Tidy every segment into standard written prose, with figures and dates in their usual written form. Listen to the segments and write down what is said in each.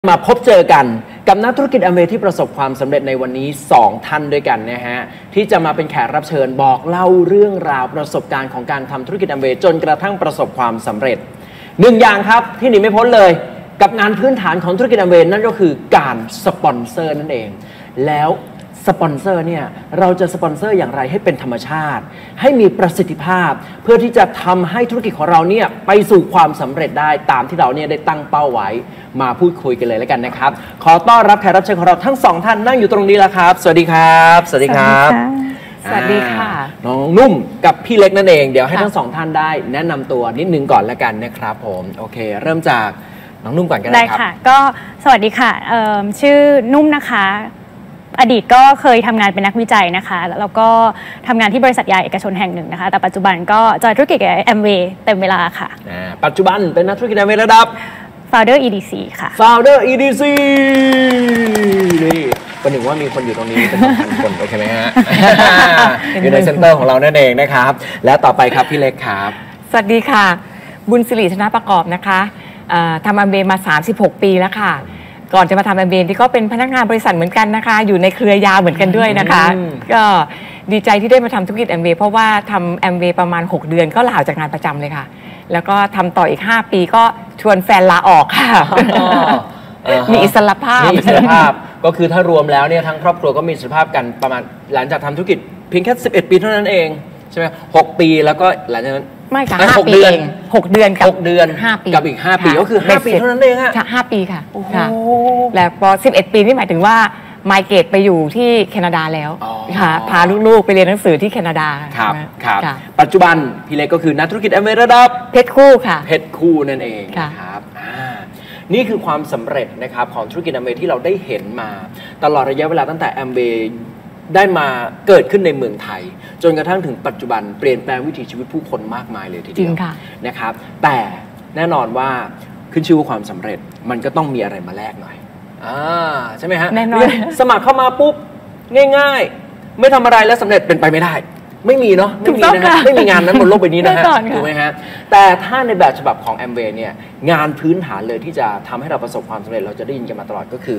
มาพบเจอกันกับนักธุรกิจแอมเวย์ที่ประสบความสำเร็จในวันนี้2ท่านด้วยกันนะฮะที่จะมาเป็นแขกรับเชิญบอกเล่าเรื่องราวประสบการณ์ของการทำธุรกิจแอมเวย์จนกระทั่งประสบความสำเร็จหนึ่งอย่างครับที่หนีไม่พ้นเลยกับงานพื้นฐานของธุรกิจแอมเวย์นั่นก็คือการสปอนเซอร์นั่นเองแล้วสปอนเซอร์เนี่ยเราจะสปอนเซอร์อย่างไรให้เป็นธรรมชาติให้มีประสิทธิภาพเพื่อที่จะทำให้ธุรกิจของเราเนี่ยไปสู่ความสำเร็จได้ตามที่เราเนี่ยได้ตั้งเป้าไว้มาพูดคุยกันเลยแล้วกันนะครับขอต้อนรับแขกรับเชิญของเราทั้งสองท่านนั่งอยู่ตรงนี้แล้วครับสวัสดีครับสวัสดีครับสวัสดีค่ะน้องนุ่มกับพี่เล็กนั่นเองเดี๋ยวให้ทั้งสองท่านได้แนะนำตัวนิดนึงก่อนแล้วกันนะครับผมโอเคเริ่มจากน้องนุ่มก่อนกันได้ครับได้ค่ะก็สวัสดีค่ะชื่อนุ่มนะคะอดีตก็เคยทำงานเป็นนักวิจัยนะคะแล้วก็ทำงานที่บริษัทยาเอกชนแห่งหนึ่งนะคะแต่ปัจจุบันก็จอยธุรกิจกับแอมเวย์เต็มเวลาค่ะปัจจุบันเป็นนักธุรกิจแอมเวย์ระดับ Founder EDC ค่ะ Founder EDC นี่ประหนึ่งว่ามีคนอยู่ตรงนี้เป็น1,000 คนโอเคไหมฮะ อยู่ในเซ็นเตอร์ของเรานั่นเองนะครับและต่อไปครับพี่เล็กครับสวัสดีค่ะบุญสิริธนประกอบนะคะทำแอมเวย์มา36 ปีแล้วค่ะก่อนจะมาทำแอมเวย์ที่ก็เป็นพนักงานบริษัทเหมือนกันนะคะอยู่ในเครือยาวเหมือนกันด้วยนะคะก็ดีใจที่ได้มาทำธุรกิจแอมเวย์เพราะว่าทำแอมเวย์ประมาณ6 เดือนก็ลาออกจากงานประจำเลยค่ะแล้วก็ทำต่ออีก5 ปีก็ชวนแฟนลาออกค่ะมีอิสรภาพก็คือถ้ารวมแล้วเนี่ยทั้งครอบครัวก็มีอิสรภาพกันประมาณหลังจากทำธุรกิจเพียงแค่11 ปีเท่านั้นเองใช่ไหม6 ปีแล้วก็หลังจากนั้นไม่ค่ะ6 เดือน6 เดือนกับ 6 เดือน 5 ปีกับอีก5 ปีก็คือ5 ปีเท่านั้นเองค่ะ 5 ปีค่ะแล้วพอ11 ปีนี่หมายถึงว่าไมเกรตไปอยู่ที่แคนาดาแล้วค่ะพาลูกๆไปเรียนหนังสือที่แคนาดาครับปัจจุบันพี่เล็กก็คือนักธุรกิจแอมเวย์ระดับเพชรคู่ค่ะเพชรคู่นั่นเองครับนี่คือความสำเร็จนะครับของธุรกิจแอมเวย์ที่เราได้เห็นมาตลอดระยะเวลาตั้งแต่แอมเวย์ได้มาเกิดขึ้นในเมืองไทยจนกระทั่งถึงปัจจุบันเปลี่ยนแปลงวิถีชีวิตผู้คนมากมายเลยทีเดียวนะครับแต่แน่นอนว่าขึ้นชื่อว่าความสำเร็จมันก็ต้องมีอะไรมาแลกหน่อยใช่ไหมฮะแน่นอนสมัครเข้ามาปุ๊บง่ายๆไม่ทำอะไรแล้วสำเร็จเป็นไปไม่ได้ไม่มีเนาะไม่มีนะไม่มีงานนั้นบนโลกใบนี้นะฮะถูกไหมฮะแต่ถ้าในแบบฉบับของแอมเวย์เนี่ยงานพื้นฐานเลยที่จะทำให้เราประสบความสำเร็จเราจะได้ยินกันมาตลอดก็คือ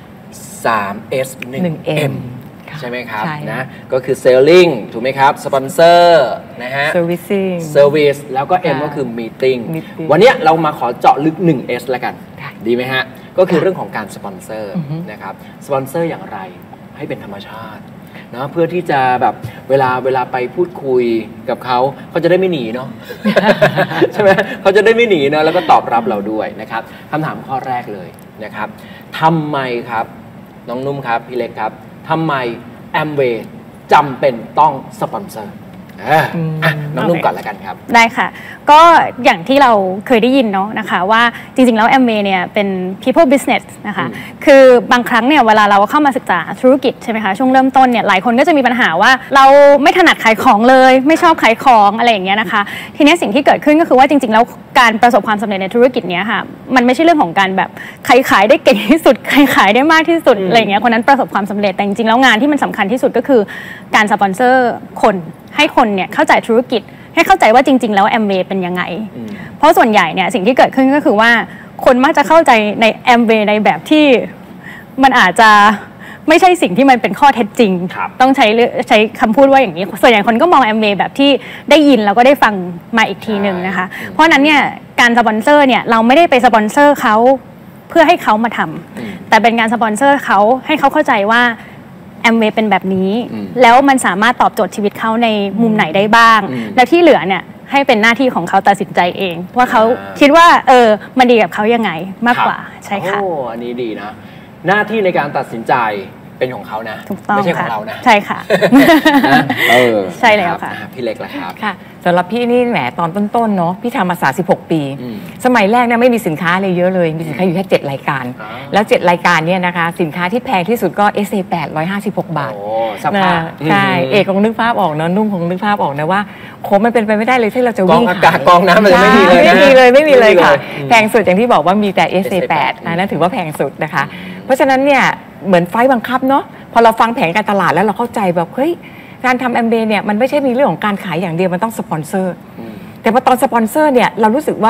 3S 1M ใช่ไหมครับนะก็คือ selling ถูกไหมครับ sponsor นะฮะ service แล้วก็ M ก็คือ meeting วันนี้เรามาขอเจาะลึก 1S แล้วกันดีไหมฮะก็คือเรื่องของการสปอนเซอร์นะครับสปอนเซอร์อย่างไรให้เป็นธรรมชาตินะเพื่อที่จะแบบเวลาไปพูดคุยกับเขาจะได้ไม่หนีเนาะ ใช่ไหมเขาจะได้ไม่หนีเนาะแล้วก็ตอบรับเราด้วยนะครับคำถามข้อแรกเลยนะครับทำไมครับน้องนุ่มครับพี่เล็กครับทำไมแอมเวย์จำเป็นต้องสปอนเซอร์น้องนุ่มก่อนแล้วกันครับได้ค่ะก็อย่างที่เราเคยได้ยินเนาะนะคะว่าจริงๆแล้วแอมเวย์เนี่ยเป็น people business นะคะคือบางครั้งเนี่ยเวลาเราเข้ามาศึกษาธุรกิจใช่ไหมคะช่วงเริ่มต้นเนี่ยหลายคนก็จะมีปัญหาว่าเราไม่ถนัดขายของเลยไม่ชอบขายของอะไรอย่างเงี้ยนะคะทีนี้สิ่งที่เกิดขึ้นก็คือว่าจริงๆแล้วการประสบความสำเร็จในธุรกิจเนี้ยค่ะมันไม่ใช่เรื่องของการแบบใครขายได้เก่งที่สุดใครขายได้มากที่สุดอะไรอย่างเงี้ยคนนั้นประสบความสำเร็จแต่จริงๆแล้วงานที่มันสำคัญที่สุดก็คือการสปอนเซอร์คนให้คนเนี่ยเข้าใจธุรกิจให้เข้าใจว่าจริงๆแล้วแอมเวย์เป็นยังไงเพราะส่วนใหญ่เนี่ยสิ่งที่เกิดขึ้นก็คือว่าคนมักจะเข้าใจในแอมเวย์ในแบบที่มันอาจจะไม่ใช่สิ่งที่มันเป็นข้อเท็จจริงต้องใช้คำพูดว่าอย่างนี้ส่วนใหญ่คนก็มองแอมเวย์แบบที่ได้ยินแล้วก็ได้ฟังมาอีกทีหนึ่งนะคะเพราะนั้นเนี่ยการสปอนเซอร์เนี่ยเราไม่ได้ไปสปอนเซอร์เขาเพื่อให้เขามาทำแต่เป็นการสปอนเซอร์เขาให้เขาเข้าใจว่าแอมเวย์เป็นแบบนี้แล้วมันสามารถตอบโจทย์ชีวิตเขาในมุมไหนได้บ้างแล้วที่เหลือเนี่ยให้เป็นหน้าที่ของเขาตัดสินใจเองว่าเขาคิดว่ามันดีกับเขายังไงมากกว่าใช่ค่ะโอ้อันนี้ดีนะหน้าที่ในการตัดสินใจเป็นของเขานะไม่ใช่ของเรานะใช่ค่ะใช่แล้วค่ะพี่เล็กล่ะครับค่ะสำหรับพี่นี่แหมตอนต้นๆเนาะพี่ทำมา36 ปีสมัยแรกเนี่ยไม่มีสินค้าเลยเยอะเลยมีสินค้าอยู่แค่7 รายการแล้ว7 รายการเนี่ยนะคะสินค้าที่แพงที่สุดก็ SA8 156 บาทใช่เอกคงนึกภาพออกเนาะนุ่มคงนึกภาพออกนะว่าโคมันเป็นไปไม่ได้เลยที่เราจะวิ่งกองอากาศกองน้ำเลยไม่มีเลยไม่มีเลยค่ะแพงสุดอย่างที่บอกว่ามีแต่ SA8 นั่นถือว่าแพงสุดนะคะเพราะฉะนั้นเนี่ยเหมือนไฟบังคับเนาะพอเราฟังแผนการตลาดแล้วเราเข้าใจแบบเฮ้ยการทำแอมเบย์เนี่ยมันไม่ใช่มีเรื่องของการขายอย่างเดียวมันต้องสปอนเซอร์แต่พอตอนสปอนเซอร์เนี่ยเรารู้สึกว่า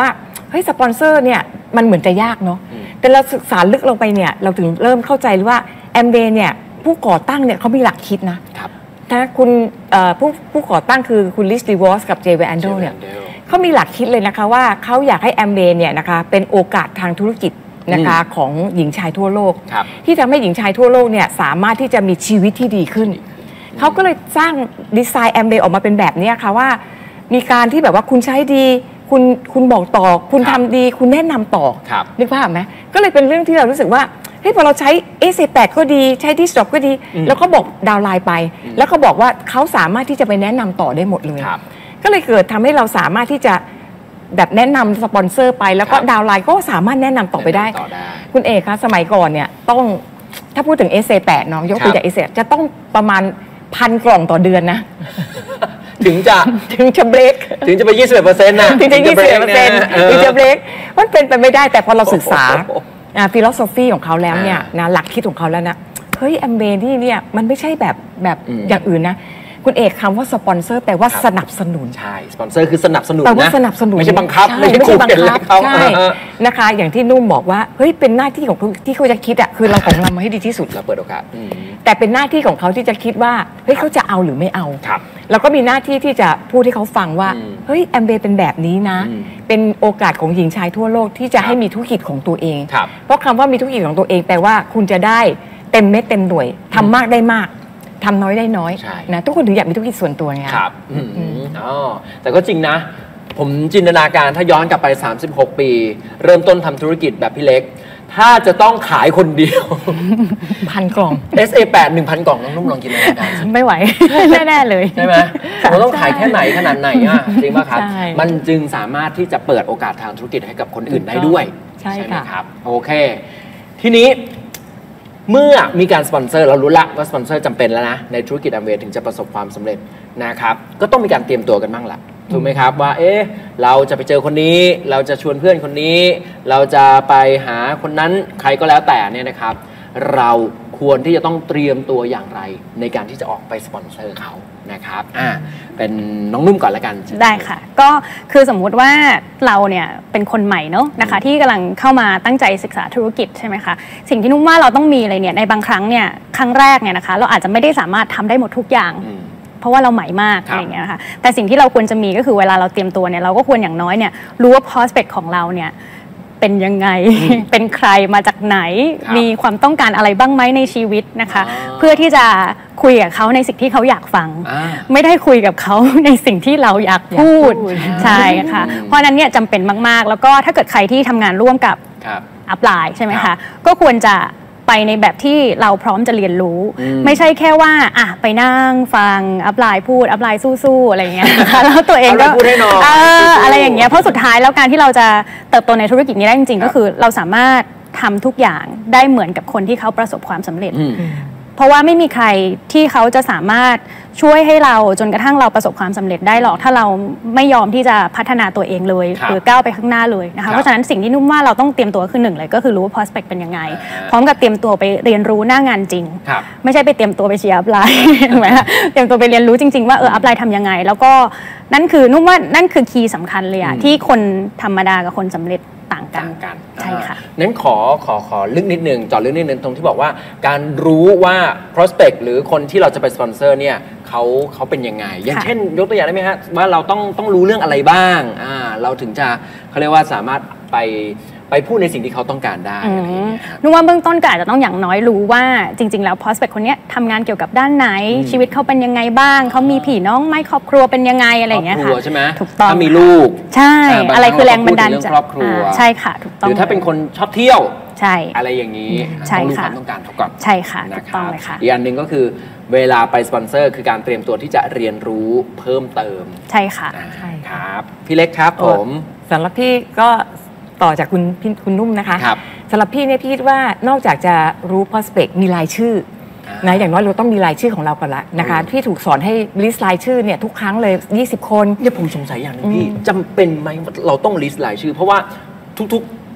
เฮ้ยสปอนเซอร์เนี่ยมันเหมือนจะยากเนาะแต่เราศึกษาลึกลงไปเนี่ยเราถึงเริ่มเข้าใจว่าแอมเบย์เนี่ยผู้ก่อตั้งเนี่ยเขามีหลักคิดนะถ้าคุณผู้ก่อตั้งคือคุณลิสดีวอสกับเจเวแอนโดเนี่ยเขามีหลักคิดเลยนะคะว่าเขาอยากให้แอมเบย์เนี่ยนะคะเป็นโอกาสทางธุรกิจนะคะของหญิงชายทั่วโลกที่ทำให้หญิงชายทั่วโลกเนี่ยสามารถที่จะมีชีวิตที่ดีขึ้นเขาก็เลยสร้างดีไซน์แอมเบย์ออกมาเป็นแบบนี้ค่ะว่ามีการที่แบบว่าคุณใช้ดีคุณบอกต่อคุณทำดีคุณแนะนำต่อนึกภาพไหมก็เลยเป็นเรื่องที่เรารู้สึกว่าเฮ้ยพอเราใช้ A8 ก็ดีใช้ดิสต็อปก็ดีแล้วก็บอกดาวน์ไลน์ไปแล้วก็บอกว่าเขาสามารถที่จะไปแนะนำต่อได้หมดเลยก็เลยเกิดทำให้เราสามารถที่จะแบบแนะนำสปอนเซอร์ไปแล้วก็ดาวน์ไลน์ก็สามารถแนะนำต่อไปได้คุณเอกคะสมัยก่อนเนี่ยต้องถ้าพูดถึง A8 เนาะยกตัวอย่าง A8 จะต้องประมาณ1,000 กล่องต่อเดือนนะถึงจะเบรกถึงจะไป 21% นะถึงจะ 21% ถึงจะเบรกมันเป็นไปไม่ได้แต่พอเราศึกษาฟิโลโซฟีของเขาแล้วเนี่ยนะหลักคิดของเขาแล้วนะเฮ้ยแอมเบย์นี่เนี่ยมันไม่ใช่แบบอย่างอื่นนะคุณเอกคำว่าสปอนเซอร์แปลว่าสนับสนุนใช่สปอนเซอร์คือสนับสนุนแปลว่าสนับสนุนไม่ใช่บังคับไม่ใช่บังคับใช่นะคะอย่างที่นุ่มบอกว่าเฮ้ยเป็นหน้าที่ของที่เขาจะคิดอ่ะคือเราของเรามาให้ดีที่สุดเราเปิดโอกาสแต่เป็นหน้าที่ของเขาที่จะคิดว่าเฮ้ยเขาจะเอาหรือไม่เอาแล้วก็มีหน้าที่ที่จะพูดให้เขาฟังว่าเฮ้ยแอมเบย์เป็นแบบนี้นะเป็นโอกาสของหญิงชายทั่วโลกที่จะให้มีธุรกิจของตัวเองเพราะคำว่ามีธุรกิจของตัวเองแปลว่าคุณจะได้เต็มเม็ดเต็มหน่วยทำมากได้มากทำน้อยได้น้อยนะทุกคนถึงอยากมีธุรกิจส่วนตัวไงครับแต่ก็จริงนะผมจินตนาการถ้าย้อนกลับไป36 ปีเริ่มต้นทำธุรกิจแบบพี่เล็กถ้าจะต้องขายคนเดียว 1,000 กล่อง SA8 1,000 กล่องน้องนุ่มลองจินตนาการไม่ไหวแน่ๆเลยใช่ไหมเราต้องขายแค่ไหนขนาดไหนอ่ะจริงป่ะครับมันจึงสามารถที่จะเปิดโอกาสทางธุรกิจให้กับคนอื่นได้ด้วยใช่ไหมครับโอเคทีนี้เมื่อมีการสปอนเซอร์เรารู้ละว่าสปอนเซอร์จำเป็นแล้วนะในธุรกิจแอมเวย์ถึงจะประสบความสำเร็จนะครับก็ต้องมีการเตรียมตัวกันบ้างละถูกไหมครับว่าเราจะไปเจอคนนี้เราจะชวนเพื่อนคนนี้เราจะไปหาคนนั้นใครก็แล้วแต่เนี่ยนะครับเราควรที่จะต้องเตรียมตัวอย่างไรในการที่จะออกไปสปอนเซอร์เขานะครับเป็นน้องนุ่มก่อนละกันได้ค่ะก็คือสมมุติว่าเราเนี่ยเป็นคนใหม่เนาะนะคะที่กำลังเข้ามาตั้งใจศึกษาธุรกิจใช่ไหมคะสิ่งที่นุ่มว่าเราต้องมีอะไรเนี่ยในบางครั้งเนี่ยครั้งแรกเนี่ยนะคะเราอาจจะไม่ได้สามารถทำได้หมดทุกอย่างเพราะว่าเราใหม่มากอะไรอย่างเงี้ยนะคะแต่สิ่งที่เราควรจะมีก็คือเวลาเราเตรียมตัวเนี่ยเราก็ควรอย่างน้อยเนี่ยรู้ว่า prospect ของเราเนี่ยเป็นยังไงเป็นใครมาจากไหนมีความต้องการอะไรบ้างไหมในชีวิตนะคะเพื่อที่จะคุยกับเขาในสิ่งที่เขาอยากฟังไม่ได้คุยกับเขาในสิ่งที่เราอยากพูดใช่ค่ะเพราะนั้นเนี่ยจำเป็นมากๆแล้วก็ถ้าเกิดใครที่ทำงานร่วมกับอัพไลน์ใช่ไหมคะก็ควรจะไปในแบบที่เราพร้อมจะเรียนรู้ไม่ใช่แค่ว่าไปนั่งฟังอัพไลน์พูดอัพไลน์สู้ๆอะไรเงี้ยแล้วตัวเองก็อะไรอย่างเงี้ยเพราะสุดท้ายแล้วการที่เราจะเติบโตในธุรกิจนี้ได้จริงๆก็คือเราสามารถทำทุกอย่างได้เหมือนกับคนที่เขาประสบความสำเร็จเพราะว่าไม่มีใครที่เขาจะสามารถช่วยให้เราจนกระทั่งเราประสบความสำเร็จได้หรอกถ้าเราไม่ยอมที่จะพัฒนาตัวเองเลยหรือก้าวไปข้างหน้าเลยนะคะเพราะฉะนั้นสิ่งที่นุ่มว่าเราต้องเตรียมตัวคือหนึ่งเลยก็คือรู้ว่า prospect เป็นยังไงพร้อมกับเตรียมตัวไปเรียนรู้หน้างานจริงไม่ใช่ไปเตรียมตัวไปเชียร์อัพไลน์ถูกไหมคะเตรียมตัวไปเรียนรู้จริงๆว่าอัพไลน์ทำยังไงแล้วก็นั่นคือนุ่มว่านั่นคือคีย์สำคัญเลยอะที่คนธรรมดากับคนสำเร็จต่างกันใช่ค่ะนั้นขอลึกนิดนึงจอดลึกนิดนึงตรงที่บอกว่าการรู้ว่า prospect หรือคนที่เราจะไปสปอนเซอร์เนี่ยเขาเป็นยังไงอย่างเช่นยกตัวอย่างได้ไหมฮะว่าเราต้องรู้เรื่องอะไรบ้างเราถึงจะเขาเรียกว่าสามารถไปพูดในสิ่งที่เขาต้องการได้นุ่มว่าเบื้องต้นก็อาจจะต้องอย่างน้อยรู้ว่าจริงๆแล้ว prospect คนนี้ทำงานเกี่ยวกับด้านไหนชีวิตเขาเป็นยังไงบ้างเขามีพี่น้องไหมครอบครัวเป็นยังไงอะไรอย่างเงี้ยค่ะใช่ไหมถูกต้องถ้ามีลูกใช่อะไรคือแรงบันดาลใจครอบครัวใช่ค่ะถูกต้องหรือถ้าเป็นคนชอบเที่ยวใช่อะไรอย่างนี้ต้องรู้ความต้องการเขาก่อนใช่ค่ะถูกต้องเลยค่ะอีกอันหนึ่งก็คือเวลาไปสปอนเซอร์คือการเตรียมตัวที่จะเรียนรู้เพิ่มเติมใช่ค่ะใช่ครับพี่เล็กครับผมสำหรับพี่ก็ต่อจากคุณนุ่มนะคะสำหรับพี่เนี่ยพี่คิดว่านอกจากจะรู้ prospect มีรายชื่อนะอย่างน้อยเราต้องมีรายชื่อของเราก่อนละนะคะพี่ถูกสอนให้ลิสต์รายชื่อเนี่ยทุกครั้งเลย20 คนเนี่ยผมสงสัยอย่างนึงพี่จำเป็นไหมเราต้องลิสต์รายชื่อเพราะว่าทุก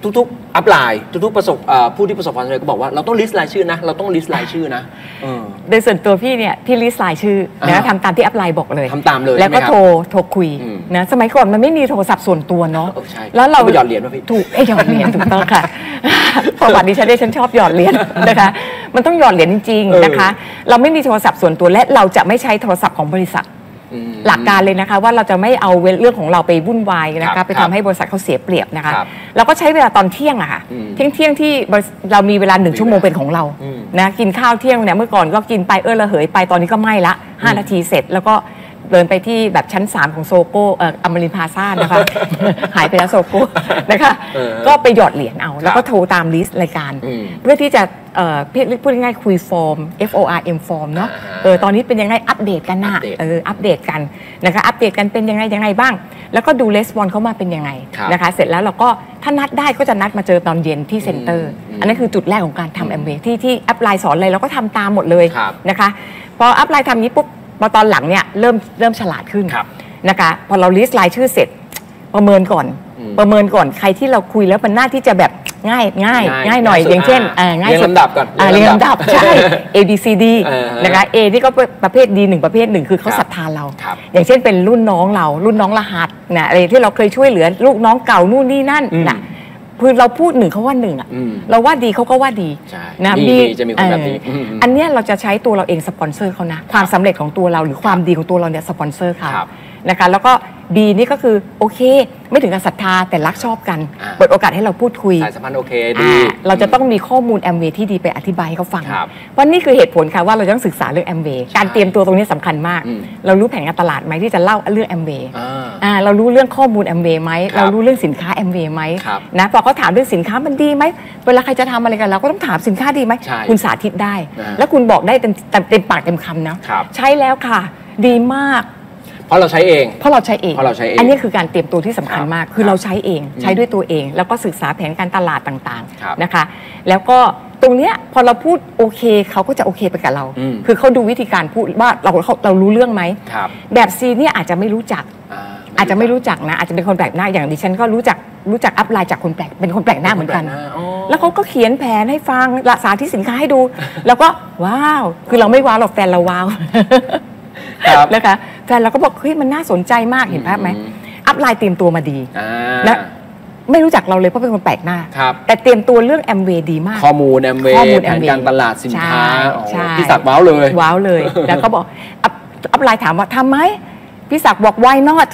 ทุกๆอัพไลน์ทุกๆผู้ที่ประสบความสำเร็จก็บอกว่าเราต้องลิสต์รายชื่อนะเราต้องลิสต์รายชื่อนะโดยส่วนตัวพี่เนี่ยพี่ลิสต์รายชื่อนะทำตามที่อัพไลน์บอกเลยทำตามเลยแล้วก็โทรคุยนะสมัยก่อนมันไม่มีโทรศัพท์ส่วนตัวเนาะแล้วเราไปหยอดเหรียญป่ะพี่ถูกหยอดเหรียญถูกต้องค่ะประวัติดิฉันชอบหยอดเหรียญนะคะมันต้องหยอดเหรียญจริงๆนะคะเราไม่มีโทรศัพท์ส่วนตัวและเราจะไม่ใช้โทรศัพท์ของบริษัทหลักการเลยนะคะว่าเราจะไม่เอาเรื่องของเราไปวุ่นวายนะคะไปทำให้บริษัทเขาเสียเปรียบนะคะเราก็ใช้เวลาตอนเที่ยงอะค่ะเที่ยงที่เรามีเวลา1 ชั่วโมงเป็นของเรานะกินข้าวเที่ยงเนี่ยเมื่อก่อนก็กินไประเหยไปตอนนี้ก็ไม่ละ5 นาทีเสร็จแล้วก็เดินไปที่แบบชั้น3ของโซโก้อมรินทร์พลาซ่านะคะหายไปแล้วโซโก้นะคะก็ไปหยอดเหรียญเอาแล้วก็โทรตามลิสต์รายการเพื่อที่จะพูดง่ายๆคุยฟอร์ม FORM ฟอร์มเนาะตอนนี้เป็นยังไงอัปเดตกันนะอัปเดตกันนะคะอัปเดตกันเป็นยังไงบ้างแล้วก็ดูレスปอนส์เข้ามาเป็นยังไงนะคะเสร็จแล้วเราก็ถ้านัดได้ก็จะนัดมาเจอตอนเย็นที่เซ็นเตอร์อันนั้นคือจุดแรกของการทำแอมเวย์ที่อัพไลน์สอนอะไรเราก็ทำตามหมดเลยนะคะพออัพไลน์ทำนี้ปุ๊บพอตอนหลังเนี่ยเริ่มฉลาดขึ้นนะคะพอเราลิสต์รายชื่อเสร็จประเมินก่อนใครที่เราคุยแล้วมันน่าที่จะแบบง่ายหน่อยอย่างเช่นง่ายเรียงลำดับก่อนเรียงลำดับใช่ A B C D นะคะ A นี่ก็ประเภท D1 ประเภท1คือเขาศรัทธาเราอย่างเช่นเป็นรุ่นน้องรหัสนะอะไรที่เราเคยช่วยเหลือลูกน้องเก่านู่นนี่นั่นนะคือเราพูด1เขาว่า1อ่ะเราว่าดีเขาก็ว่าดีนะดีจะมีคนแบบนี้อันเนี้ยเราจะใช้ตัวเราเองสปอนเซอร์เขานะความสำเร็จของตัวเราหรือความดีของตัวเราเนี่ยสปอนเซอร์เขานะคะแล้วก็ B นี่ก็คือโอเคไม่ถึงกับศรัทธาแต่รักชอบกันเปิดโอกาสให้เราพูดคุยสายสัมพันธ์โอเคดีเราจะต้องมีข้อมูลแอมเวย์ที่ดีไปอธิบายให้เขาฟังว่านี่คือเหตุผลค่ะว่าเราต้องศึกษาเรื่องแอมเวย์การเตรียมตัวตรงนี้สำคัญมากเรารู้แผนการตลาดไหมที่จะเล่าเรื่องแอมเวย์เรารู้เรื่องข้อมูลแอมเวย์ไหมเรารู้เรื่องสินค้าแอมเวย์ไหมนะพอเขาถามเรื่องสินค้ามันดีไหมเวลาใครจะทำอะไรกันเราก็ต้องถามสินค้าดีไหมคุณสาธิตได้แล้วคุณบอกได้เต็มปากเต็มคำนะใช้แล้วค่ะดีมากเพราะเราใช้เองอันนี้คือการเตรียมตัวที่สำคัญมากคือเราใช้เองใช้ด้วยตัวเองแล้วก็ศึกษาแผนการตลาดต่างๆนะคะแล้วก็ตรงเนี้ยพอเราพูดโอเคเขาก็จะโอเคไปกับเราคือเขาดูวิธีการพูดว่าเรารู้เรื่องไหมแบบซีเนี่ยอาจจะไม่รู้จักนะอาจจะเป็นคนแปลกหน้าอย่างดิฉันก็รู้จักอัพไลน์จากคนแปลกเป็นคนแปลกหน้าเหมือนกันแล้วเขาก็เขียนแผนให้ฟังสาธิตสินค้าให้ดูแล้วก็ว้าวคือเราไม่ว้าวหรอกแฟนเราว้าวนะคะแฟนเราก็บอกเฮ้ยมันน่าสนใจมากเห็นภาพไหมอัพไลน์เตรียมตัวมาดีและไม่รู้จักเราเลยเพราะเป็นคนแปลกหน้าแต่เตรียมตัวเรื่องแอมเวย์ดีมากข้อมูลแอมเวย์แผนการตลาดสินค้าพี่ศักดิ์ว้าวเลยแล้วก็บอกอัพไลน์ถามว่าทำไหมพี่ศักดิ์บอก why not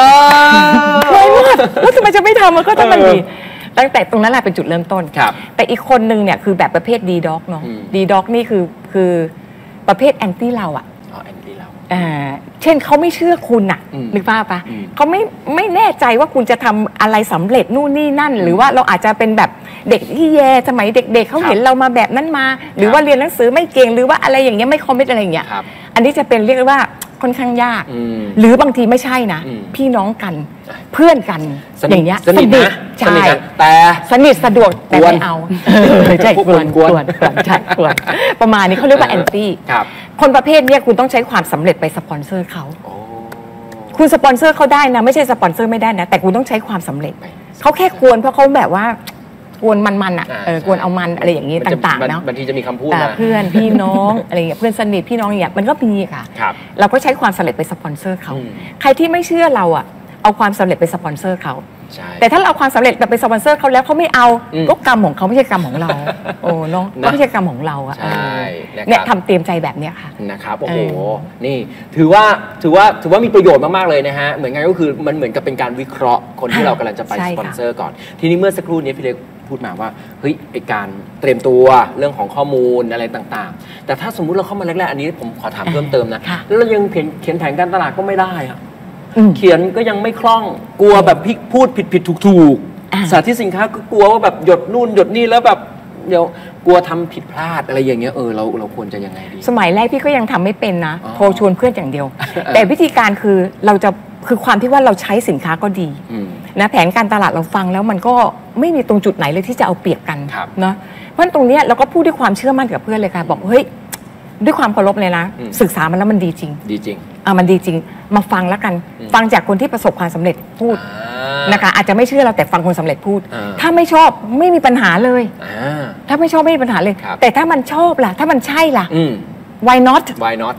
แล้วทำไมจะไม่ทำมันก็ต้องมันดีตั้งแต่ตรงนั้นแหละเป็นจุดเริ่มต้นแต่อีกคนนึงเนี่ยคือแบบประเภทดีด็อกเนาะดีด็อกนี่คือประเภทแอนตี้เราอะเช่นเขาไม่เชื่อคุณน่ะนึกภาพปะเขาไม่แน่ใจว่าคุณจะทำอะไรสำเร็จนู่นนี่นั่นหรือว่าเราอาจจะเป็นแบบเด็กที่แย่สมัยเด็กๆเขาเห็นเรามาแบบนั้นมาหรือว่าเรียนหนังสือไม่เก่งหรือว่าอะไรอย่างเงี้ยไม่คอมมิตอะไรอย่างเงี้ยอันนี้จะเป็นเรียกว่าค่อนข้างยากหรือบางทีไม่ใช่นะพี่น้องกันเพื่อนกันอย่างเงี้ยสนิทใช่แต่สนิทสะดวกแต่ไม่เอาใช่กวนใช่กวนประมาณนี้เขาเรียกว่าแอนตี้คนประเภทนี้คุณต้องใช้ความสำเร็จไปสปอนเซอร์เขาคุณสปอนเซอร์เขาได้นะไม่ใช่สปอนเซอร์ไม่ได้นะแต่คุณต้องใช้ความสำเร็จเขาแค่กวนเพราะเขาแบบว่ากวนมันอ่ะกวนเอามันอะไรอย่างนี้ต่างๆเนาะบางทีจะมีคำพูดเพื่อนพี่น้องอะไรอย่างเงี้ยเพื่อนสนิทพี่น้องอย่างเงี้ยมันก็มีค่ะเราก็ใช้ความสำเร็จไปสปอนเซอร์เขาใครที่ไม่เชื่อเราอ่ะเอาความสำเร็จไปสปอนเซอร์เขาแต่ถ้าเราเอาความสำเร็จไปสปอนเซอร์เขาแล้วเขาไม่เอาก็กรรมของเขาไม่ใช่กรรมของเราโอ้น้องก็ไม่ใช่กรรมของเราอ่ะเนี่ยทำเตรียมใจแบบเนี้ยค่ะนะครับโอ้โหนี่ถือว่ามีประโยชน์มากๆเลยนะฮะเหมือนกันก็คือมันเหมือนกับเป็นการวิเคราะห์คนที่เรากำลังจะไปสปอนเซอร์ก่อนทีนี้เมื่อสักครู่นี้พี่เล็กพูดมาว่าเฮ้ยไอการเตรียมตัวเรื่องของข้อมูลอะไรต่างๆแต่ถ้าสมมุติเราเข้ามาแรกๆอันนี้ผมขอถามเพิ่มเติมนะแล้วเรายังเขียนแผนการตลาดก็ไม่ได้อะเขียนก็ยังไม่คล่องกลัวแบบพูดผิดถูกสาธิตสินค้าก็กลัวว่าแบบหยดนู่นหยดนี่แล้วแบบเดี๋ยวกลัวทำผิดพลาดอะไรอย่างเงี้ยเราควรจะยังไงดีสมัยแรกพี่ก็ยังทำไม่เป็นนะโทรชวนเพื่อนอย่างเดียวแต่วิธีการคือเราจะคือความที่ว่าเราใช้สินค้าก็ดีนะแผนการตลาดเราฟังแล้วมันก็ไม่มีตรงจุดไหนเลยที่จะเอาเปรียบกันเนาะเพราะตรงนี้เราก็พูดด้วยความเชื่อมั่นกับเพื่อนเลยค่ะบอกเฮ้ยด้วยความเคารพเลยนะศึกษามันแล้วมันดีจริงดีจริงมันดีจริงมาฟังแล้วกันฟังจากคนที่ประสบความสำเร็จพูดนะคะอาจจะไม่เชื่อเราแต่ฟังคนสำเร็จพูดอ่าถ้าไม่ชอบไม่มีปัญหาเลยอ่าถ้าไม่ชอบไม่มีปัญหาเลยครับแต่ถ้ามันชอบล่ะถ้ามันใช่ล่ะอืม why not why not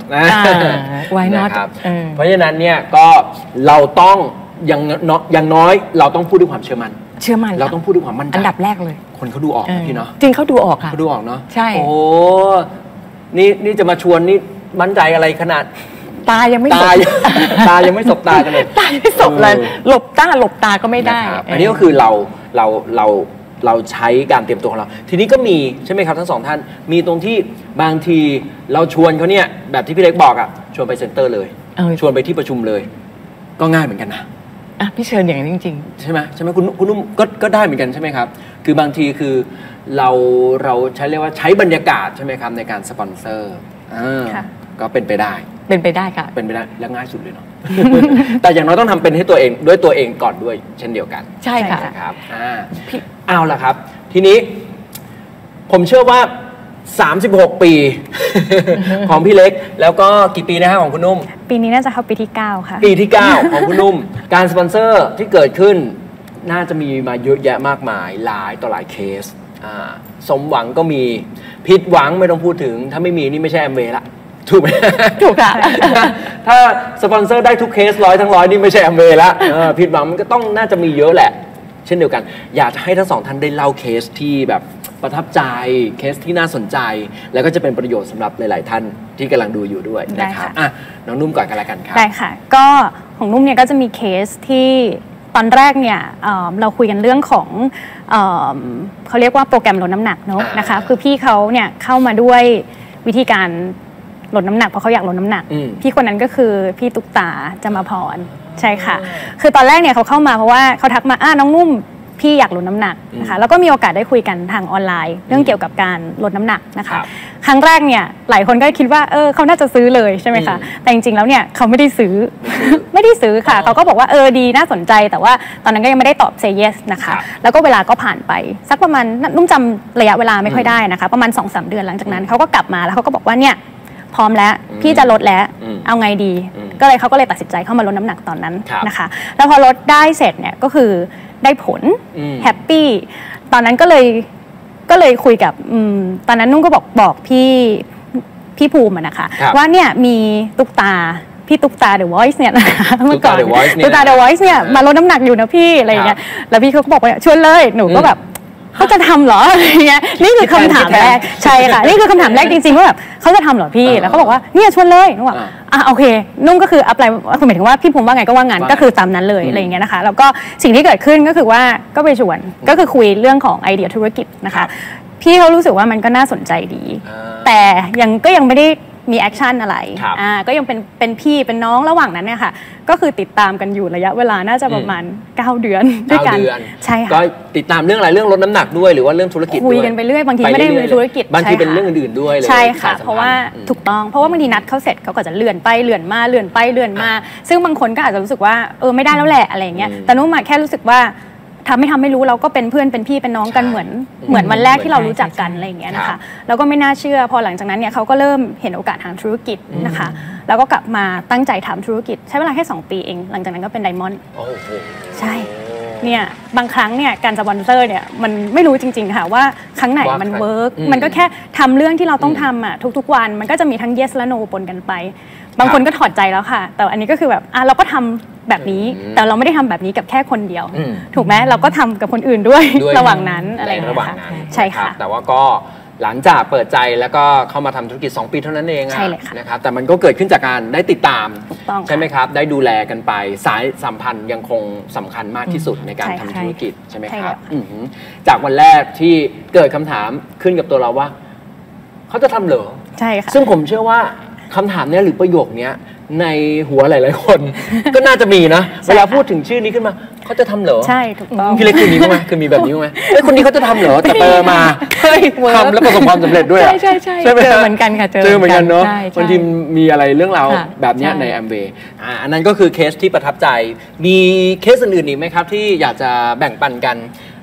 why not นะครับเออเพราะฉะนั้นเนี่ยก็เราต้องอย่างน้อยเราต้องพูดด้วยความเชื่อมั่นเชื่อมั่นเราต้องพูดด้วยความมั่นใจอันดับแรกเลยคนเขาดูออกนะพี่เนาะจริงเขาดูออกค่ะเขาดูออกเนาะใช่โอ้นี่จะมาชวนนี่มั่นใจอะไรขนาดตายังไม่ตา ตายังไม่สบตากันเลยตายังไม่สบเลยหลบตาก็ไม่ได้นะครับอันนี้ก็คือเราใช้การเตรียมตัวของเรา ทีนี้ก็มีใช่ไหมครับทั้งสองท่านมีตรงที่บางทีเราชวนเขาเนี่ยแบบที่พี่เล็กบอกอะชวนไปเซ็นเตอร์เลย ชวนไปที่ประชุมเลย ก็ง่ายเหมือนกันนะอ่ะพี่เชิญอย่างนั้นจริงใช่ไหมคุณนุ่มก็ได้เหมือนกันใช่ไหมครับคือบางทีคือเราใช้เรียกว่าใช้บรรยากาศใช่ไหมครับในการสปอนเซอร์ก็เป็นไปได้ๆ เป็นไปได้ค่ะเป็นไปได้และง่ายสุดเลยเนาะ แต่อย่างน้อยต้องทำเป็นให้ตัวเองด้วยตัวเองก่อนด้วยเช่นเดียวกันใช่ค่ะนะครับเอาล่ะครับ ทีนี้ผมเชื่อว่า 36 ปี ของพี่เล็กแล้วก็กี่ปีนะฮะของคุณนุ่มปีนี้น่าจะเข้าปีที่ 9 ค่ะปีที่ 9 ของคุณนุ่ม การสปอนเซอร์ที่เกิดขึ้นน่าจะมีมาเยอะแยะมากมายหลายต่อหลายเคสสมหวังก็มีผิดหวังไม่ต้องพูดถึงถ้าไม่มีนี่ไม่ใช่แอมเวย์ละถูกไหมถูกค่ะถ้าสปอนเซอร์ได้ทุกเคส100 ทั้ง 100นี่ไม่ใช่แอมเวย์ละผิดหวังมันก็ต้องน่าจะมีเยอะแหละเช่นเดียวกันอยากจะให้ทั้งสองท่านได้เล่าเคสที่แบบประทับใจเคสที่น่าสนใจแล้วก็จะเป็นประโยชน์สำหรับหลายๆท่านที่กำลังดูอยู่ด้วยนะครับน้องนุ่มก่อนกันละกันครับได้ค่ะก็ของนุ่มเนี่ยก็จะมีเคสที่ตอนแรกเนี่ยเราคุยกันเรื่องของเขาเรียกว่าโปรแกรมลดน้ำหนักเนอะนะคะคือพี่เขาเนี่ยเข้ามาด้วยวิธีการลดน้ำหนักเพราะเขาอยากลดน้ำหนักพี่คนนั้นก็คือพี่ตุ๊กตาจะมาพรใช่ค่ะคือตอนแรกเนี่ยเขาเข้ามาเพราะว่าเขาทักมาน้องนุ่มพี่อยากลดน้ำหนักนะคะแล้วก็มีโอกาสได้คุยกันทางออนไลน์เรื่องเกี่ยวกับการลดน้ำหนักนะคะครั้งแรกเนี่ยหลายคนก็คิดว่าเขาน่าจะซื้อเลยใช่ไหมคะแต่จริงๆแล้วเนี่ยเขาไม่ได้ซื้อ ไม่ได้ซื้อค่ะเขาก็บอกว่าดีน่าสนใจแต่ว่าตอนนั้นก็ยังไม่ได้ตอบ say yes นะคะแล้วก็เวลาก็ผ่านไปสักประมาณนุ่มจำระยะเวลาไม่ค่อยได้นะคะประมาณ 2-3 เดือนหลังจากนั้นเขาก็กลับมาแล้วเขาก็บอกว่าเนี่ยพร้อมแล้วพี่จะลดแล้วเอาไงดีเขาก็เลยตัดสินใจเข้ามาลดน้ำหนักตอนนั้นนะคะแล้วพอลดได้เสร็จเนี่ยก็คือได้ผลแฮปปี้ตอนนั้นก็เลยคุยกับตอนนั้นนุ่งก็บอกพี่ภูมินะคะว่าเนี่ยมีตุ๊กตาพี่ตุ๊กตา The Voice เนี่ยนะคะเมื่อก่อนตุ๊กตา The Voice เนี่ยมาลดน้ำหนักอยู่นะพี่อะไรอย่างเงี้ยแล้วพี่เขาก็บอกว่าชวนเลยหนูก็แบบเขาจะทำเหรออะไรเงี้ยนี่คือคำถามแรกใช่ค่ะนี่คือคำถามแรกจริงๆว่าแบบเขาจะทำเหรอพี่แล้วเขาบอกว่าเนี่ยชวนเลยนุ่งบอกโอเคนุ่งก็คืออัพไลน์หมายถึงว่าพี่ภูมิว่าไงก็ว่างั้นก็คือตามนั้นเลยอะไรอย่างเงี้ยนะคะแล้วก็สิ่งที่เกิดขึ้นก็คือว่าก็ไปชวนก็คือคุยเรื่องของไอเดียธุรกิจนะคะพี่เขารู้สึกว่ามันก็น่าสนใจดีแต่ยังไม่ได้มีแอคชั่นอะไรก็ยังเป็นพี่เป็นน้องระหว่างนั้นเนี่ยค่ะก็คือติดตามกันอยู่ระยะเวลาน่าจะประมาณ9 เดือนด้วยกันใช่ค่ะก็ติดตามเรื่องอะไรเรื่องลดน้ำหนักด้วยหรือว่าเรื่องธุรกิจด้วยคุยกันไปเรื่อยบางทีไม่ได้มีธุรกิจบางทีเป็นเรื่องอื่นๆด้วยเลยใช่ค่ะเพราะว่าถูกต้องเพราะว่าบางทีนัดเขาเสร็จเขาก็จะเลื่อนไปเลื่อนมาเลื่อนไปเลื่อนมาซึ่งบางคนก็อาจจะรู้สึกว่าไม่ได้แล้วแหละอะไรอย่างเงี้ยแต่นุ่มแค่รู้สึกว่าทำไม่รู้เราก็เป็นเพื่อนเป็นพี่เป็นน้องกันเหมือนวันแรกที่เรารู้จักกันอะไรอย่างเงี้ยนะคะแล้วก็ไม่น่าเชื่อพอหลังจากนั้นเนี่ยเขาก็เริ่มเห็นโอกาสทางธุรกิจนะคะแล้วก็กลับมาตั้งใจทำธุรกิจใช้เวลาแค่2 ปีเองหลังจากนั้นก็เป็นไดมอนด์ใช่เนี่ยบางครั้งเนี่ยการสปอนเซอร์เนี่ยมันไม่รู้จริงๆค่ะว่าครั้งไหนมันเวิร์กมันก็แค่ทำเรื่องที่เราต้องทำทุกๆวันมันก็จะมีทั้ง yes และ no ปนกันไปบางคนก็ถอดใจแล้วค่ะแต่อันนี้ก็คือแบบเราก็ทำแบบนี้แต่เราไม่ได้ทำแบบนี้กับแค่คนเดียวถูกไหมเราก็ทำกับคนอื่นด้วยระหว่างนั้นอะไรอย่างเงี้ยค่ะใช่ค่ะแต่ว่าก็หลังจากเปิดใจแล้วก็เข้ามาทำธุรกิจ2 ปีเท่านั้นเองนะครับแต่มันก็เกิดขึ้นจากการได้ติดตามใช่ไหมครับได้ดูแลกันไปสายสัมพันธ์ยังคงสำคัญมากที่สุดในการทำธุรกิจใช่ไหมครับจากวันแรกที่เกิดคำถามขึ้นกับตัวเราว่าเขาจะทำเหรอใช่ค่ะซึ่งผมเชื่อว่าคำถามนี้หรือประโยคนี้ในหัวหลายๆคนก็น่าจะมีนะเวลาพูดถึงชื่อนี้ขึ้นมาเขาจะทำเหรอใช่ถูกต้องพี่เล็กคนนี้ไหมคือมีแบบนี้ไหมคนนี้เขาจะทำเหรอแต่เปิดมาทำแล้วประสบความสำเร็จด้วยใช่ใช่ใช่เจอเหมือนกันค่ะเจอเหมือนกันเนาะบางทีมีอะไรเรื่องราวแบบนี้ในแอมเวย์อันนั้นก็คือเคสที่ประทับใจมีเคสอื่นๆอีกไหมครับที่อยากจะแบ่งปันกัน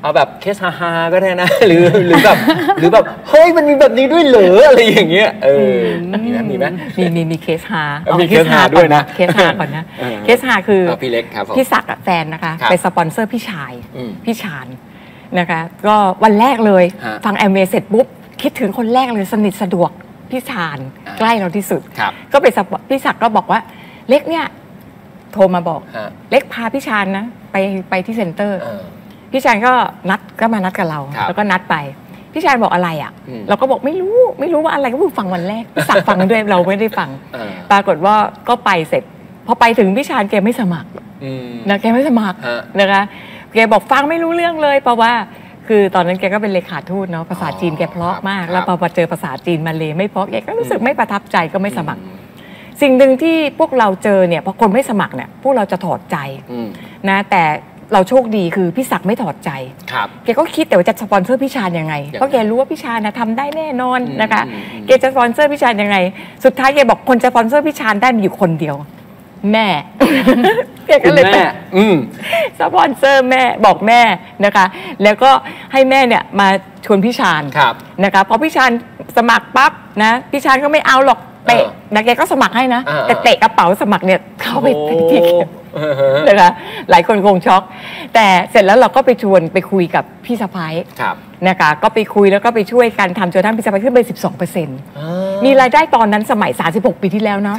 เอาแบบเคสฮาๆก็ได้นะ หรือแบบเฮ้ยมันมีแบบนี้ด้วยเหรออะไรอย่างเงี้ยมีไหมมีเคสฮามีเคสฮาด้วยนะเคสฮาก่อนนะเคสฮาคือพี่เล็กครับพี่ศักดิ์แฟนนะคะไปสปอนเซอร์พี่ชายพี่ชานนะคะก็วันแรกเลยฟังแอมเวย์เสร็จปุ๊บคิดถึงคนแรกเลยสนิทสะดวกพี่ชานใกล้เราที่สุดก็ไปพี่ศักดิ์ก็บอกว่าเล็กเนี่ยโทรมาบอกเล็กพาพี่ชานนะไปที่เซ็นเตอร์พี่ชานก็มานัดกับเราแล้วก็นัดไปพี่ชานบอกอะไรอ่ะเราก็บอกไม่รู้ว่าอะไรก็เพิ่งฟังวันแรกพี่ศักดิ์ฟังด้วยเราไม่ได้ฟังปรากฏว่าก็ไปเสร็จพอไปถึงพี่ชานแกไม่สมัครนะแกไม่สมัครนะคะแกบอกฟังไม่รู้เรื่องเลยเพราะว่าคือตอนนั้นแกก็เป็นเลขาทูตเนาะภาษาจีนแกเพราะมากแล้วพอเจอภาษาจีนมาเลยไม่เพราะแกก็รู้สึกไม่ประทับใจก็ไม่สมัครสิ่งหนึ่งที่พวกเราเจอเนี่ยพอคนไม่สมัครเนี่ยพวกเราจะถอดใจนะแต่เราโชคดีคือพี่ศักดิ์ไม่ถอดใจแกก็คิดแต่ว่าจะสปอนเซอร์พี่ชานยังไงเพราะแกรู้ว่าพี่ชานทำได้แน่นอนนะคะแกจะสปอนเซอร์พี่ชานยังไงสุดท้ายแกบอกคนจะสปอนเซอร์พี่ชานได้มีอยู่คนเดียวแม่แกก็เลยสปอนเซอร์แม่บอกแม่นะคะแล้วก็ให้แม่เนี่ยมาชวนพี่ชานนะคะพอพี่ชานสมัครปั๊บนะพี่ชานก็ไม่เอาหรอกเตะนะแกก็สมัครให้นะแต่เตะกระเป๋าสมัครเนี่ยเข้าไปที่นะคะหลายคนคงช็อกแต่เสร็จแล้วเราก็ไปชวนไปคุยกับพี่สะพ้ายนะคะก็ไปคุยแล้วก็ไปช่วยกันทำจนทั้งพี่สะพ้ายขึ้นไป 12%มีรายได้ตอนนั้นสมัย36ปีที่แล้วเนาะ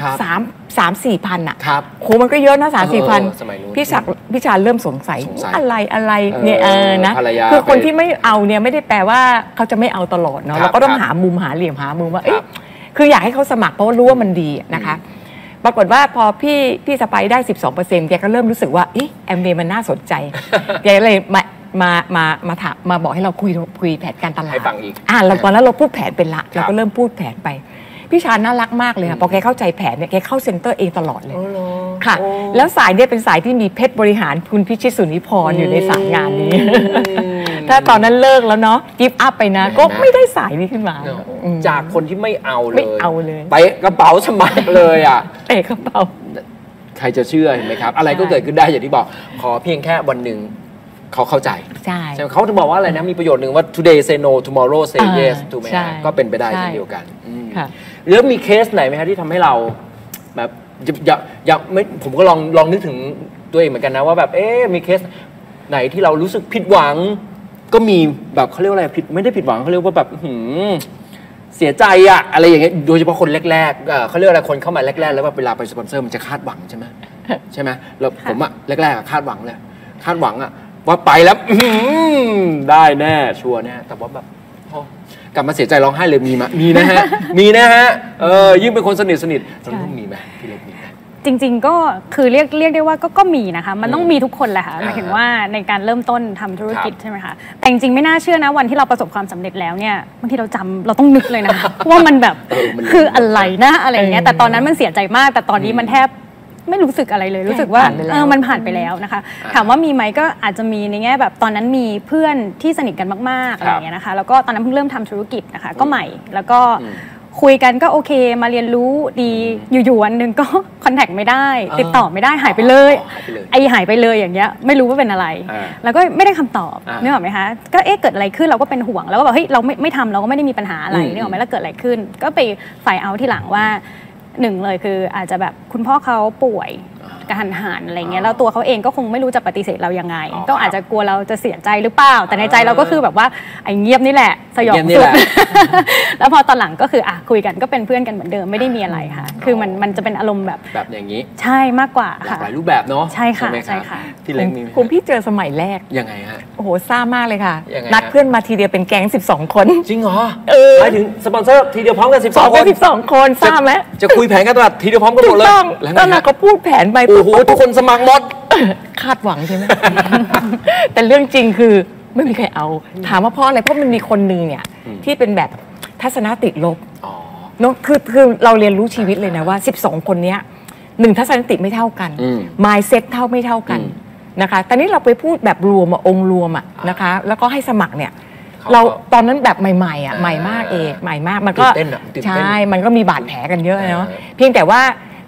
3-4 พันอ่ะโหมันก็เยอะนะ3-4 พันพี่ชาเริ่มสงสัยอะไรเนี่ยนะคือคนที่ไม่เอาเนี่ยไม่ได้แปลว่าเขาจะไม่เอาตลอดเนาะเราก็ต้องหามุมหาเหลี่ยมหามุมว่าคืออยากให้เขาสมัครเพราะว่ารู้ว่ามันดีนะคะปรากฏว่าพอพี่สไปได้ 12%แกก็เริ่มรู้สึกว่าแอมเวย์มันน่าสนใจแกเลยมาถามมาบอกให้เราคุยแผนการตลาดให้ฟังอีกเราตอนนั้นเราพูดแผนเป็นละเราก็เริ่มพูดแผนไปพี่ชาน่ารักมากเลยค่ะพอแกเข้าใจแผนเนี่ยแกเข้าเซ็นเตอร์เองตลอดเลยค่ะแล้วสายเนี่ยเป็นสายที่มีเพชรบริหารคุณพิชิตสุนิพรอยู่ในสายงานนี้ถ้าตอนนั้นเลิกแล้วเนาะกิฟต์อัพไปนะก็ไม่ได้สายนี้ขึ้นมาจากคนที่ไม่เอาเลยไปกระเป๋าสมัครเลยอ่ะเตะกระเป๋าใครจะเชื่อเห็นไหมครับอะไรก็เกิดขึ้นได้อย่างที่บอกขอเพียงแค่วันหนึ่งเขาเข้าใจใช่เขาจะบอกว่าอะไรนะมีประโยชน์หนึ่งว่า today say no tomorrow say yes ถูกไหมก็เป็นไปได้เช่นเดียวกันแล้วมีเคสไหนไหมครับที่ทำให้เราแบบอยากไม่ผมก็ลองนึกถึงตัวเองเหมือนกันนะว่าแบบมีเคสไหนที่เรารู้สึกผิดหวังก็มีแบบเขาเรียกว่าอะไรไม่ได้ผิดหวังเขาเรียกว่าแบบเสียใจอะอะไรอย่างเงี้ยโดยเฉพาะคนแรกๆเขาเรียกอะไรคนเข้ามาแรกๆแล้วเวลาไปสปอนเซอร์มันจะคาดหวังใช่ไหมแล้วผมอะแรกๆคาดหวังเลยคาดหวังอะว่าไปแล้วได้แน่ชัวร์แน่แต่ว่าแบบกลับมาเสียใจร้องไห้เลยมีนะฮะยิ่งเป็นคนสนิทจนมีไหมพี่เล็กมีไหมจริงๆก็คือเรียกได้ว่าก็มีนะคะมันต้องมีทุกคนแหละค่ะหมายถึงว่าในการเริ่มต้นทำธุรกิจใช่ไหมคะแต่จริงๆไม่น่าเชื่อนะวันที่เราประสบความสำเร็จแล้วเนี่ยบางทีเราต้องนึกเลยนะคะว่ามันแบบคืออะไรนะอะไรอย่างเงี้ยแต่ตอนนั้นมันเสียใจมากแต่ตอนนี้มันแทบไม่รู้สึกอะไรเลยรู้สึกว่ามันผ่านไปแล้วนะคะถามว่ามีไหมก็อาจจะมีในแง่แบบตอนนั้นมีเพื่อนที่สนิทกันมากๆอะไรอย่างเงี้ยนะคะแล้วก็ตอนนั้นเพิ่งเริ่มทำธุรกิจนะคะก็ใหม่แล้วก็คุยกันก็โอเคมาเรียนรู้ดีอยู่ๆวันหนึ่งก็คอนแทคไม่ได้ติดต่อไม่ได้หายไปเลยหายไปเลยอย่างเงี้ยไม่รู้ว่าเป็นอะไรแล้วก็ไม่ได้คำตอบนึกออกไหมคะก็เกิดอะไรขึ้นเราก็เป็นห่วงแล้วก็แบบเฮ้ยเราไม่ทำเราก็ไม่ได้มีปัญหาอะไรนึกออกไหมแล้วเกิดอะไรขึ้นก็ไปไฟเอาที่หลังว่าหนึ่งเลยคืออาจจะแบบคุณพ่อเขาป่วยกระหันหันอะไรเงี้ยแล้วตัวเขาเองก็คงไม่รู้จะปฏิเสธเรายังไงก็อาจจะกลัวเราจะเสียใจหรือเปล่าแต่ในใจเราก็คือแบบว่าไอ้เงียบนี่แหละสยองสุดแล้วพอตอนหลังก็คือคุยกันก็เป็นเพื่อนกันเหมือนเดิมไม่ได้มีอะไรค่ะคือมันจะเป็นอารมณ์แบบอย่างนี้ใช่มากกว่าค่ะหลายรูปแบบเนาะใช่ค่ะใช่ค่ะพี่เล็กมีคุณพี่เจอสมัยแรกยังไงฮะโอ้โหซ่ามากเลยค่ะนัดเพื่อนมาทีเดียวเป็นแก๊ง12 คนจริงเหรอหมายถึงสปอนเซอร์ทีเดียวพร้อมกัน 12 คนซ่าไหมจะคุยแผนกันตลอดทีเดียวพร้อมกันหมดเลยตอนนั้นก็พูดแผนไปโอ้โหทุกคนสมัครหมดคาดหวังใช่ไหม แต่เรื่องจริงคือไม่มีใครเอาถามว่าเพราะอะไรเพราะมันมีคนนึงเนี่ยที่เป็นแบบทัศนติลบเนาะคือเราเรียนรู้ชีวิตเลยนะว่า12 คนนี้1ทัศนติไม่เท่ากัน mindset ไม่เท่ากันนะคะตอนนี้เราไปพูดแบบรวมองค์รวมนะคะแล้วก็ให้สมัครเนี่ยเราตอนนั้นแบบใหม่ๆใหม่มากใหม่มากมันก็ใช่มันก็มีบาดแผลกันเยอะเนาะเพียงแต่ว่า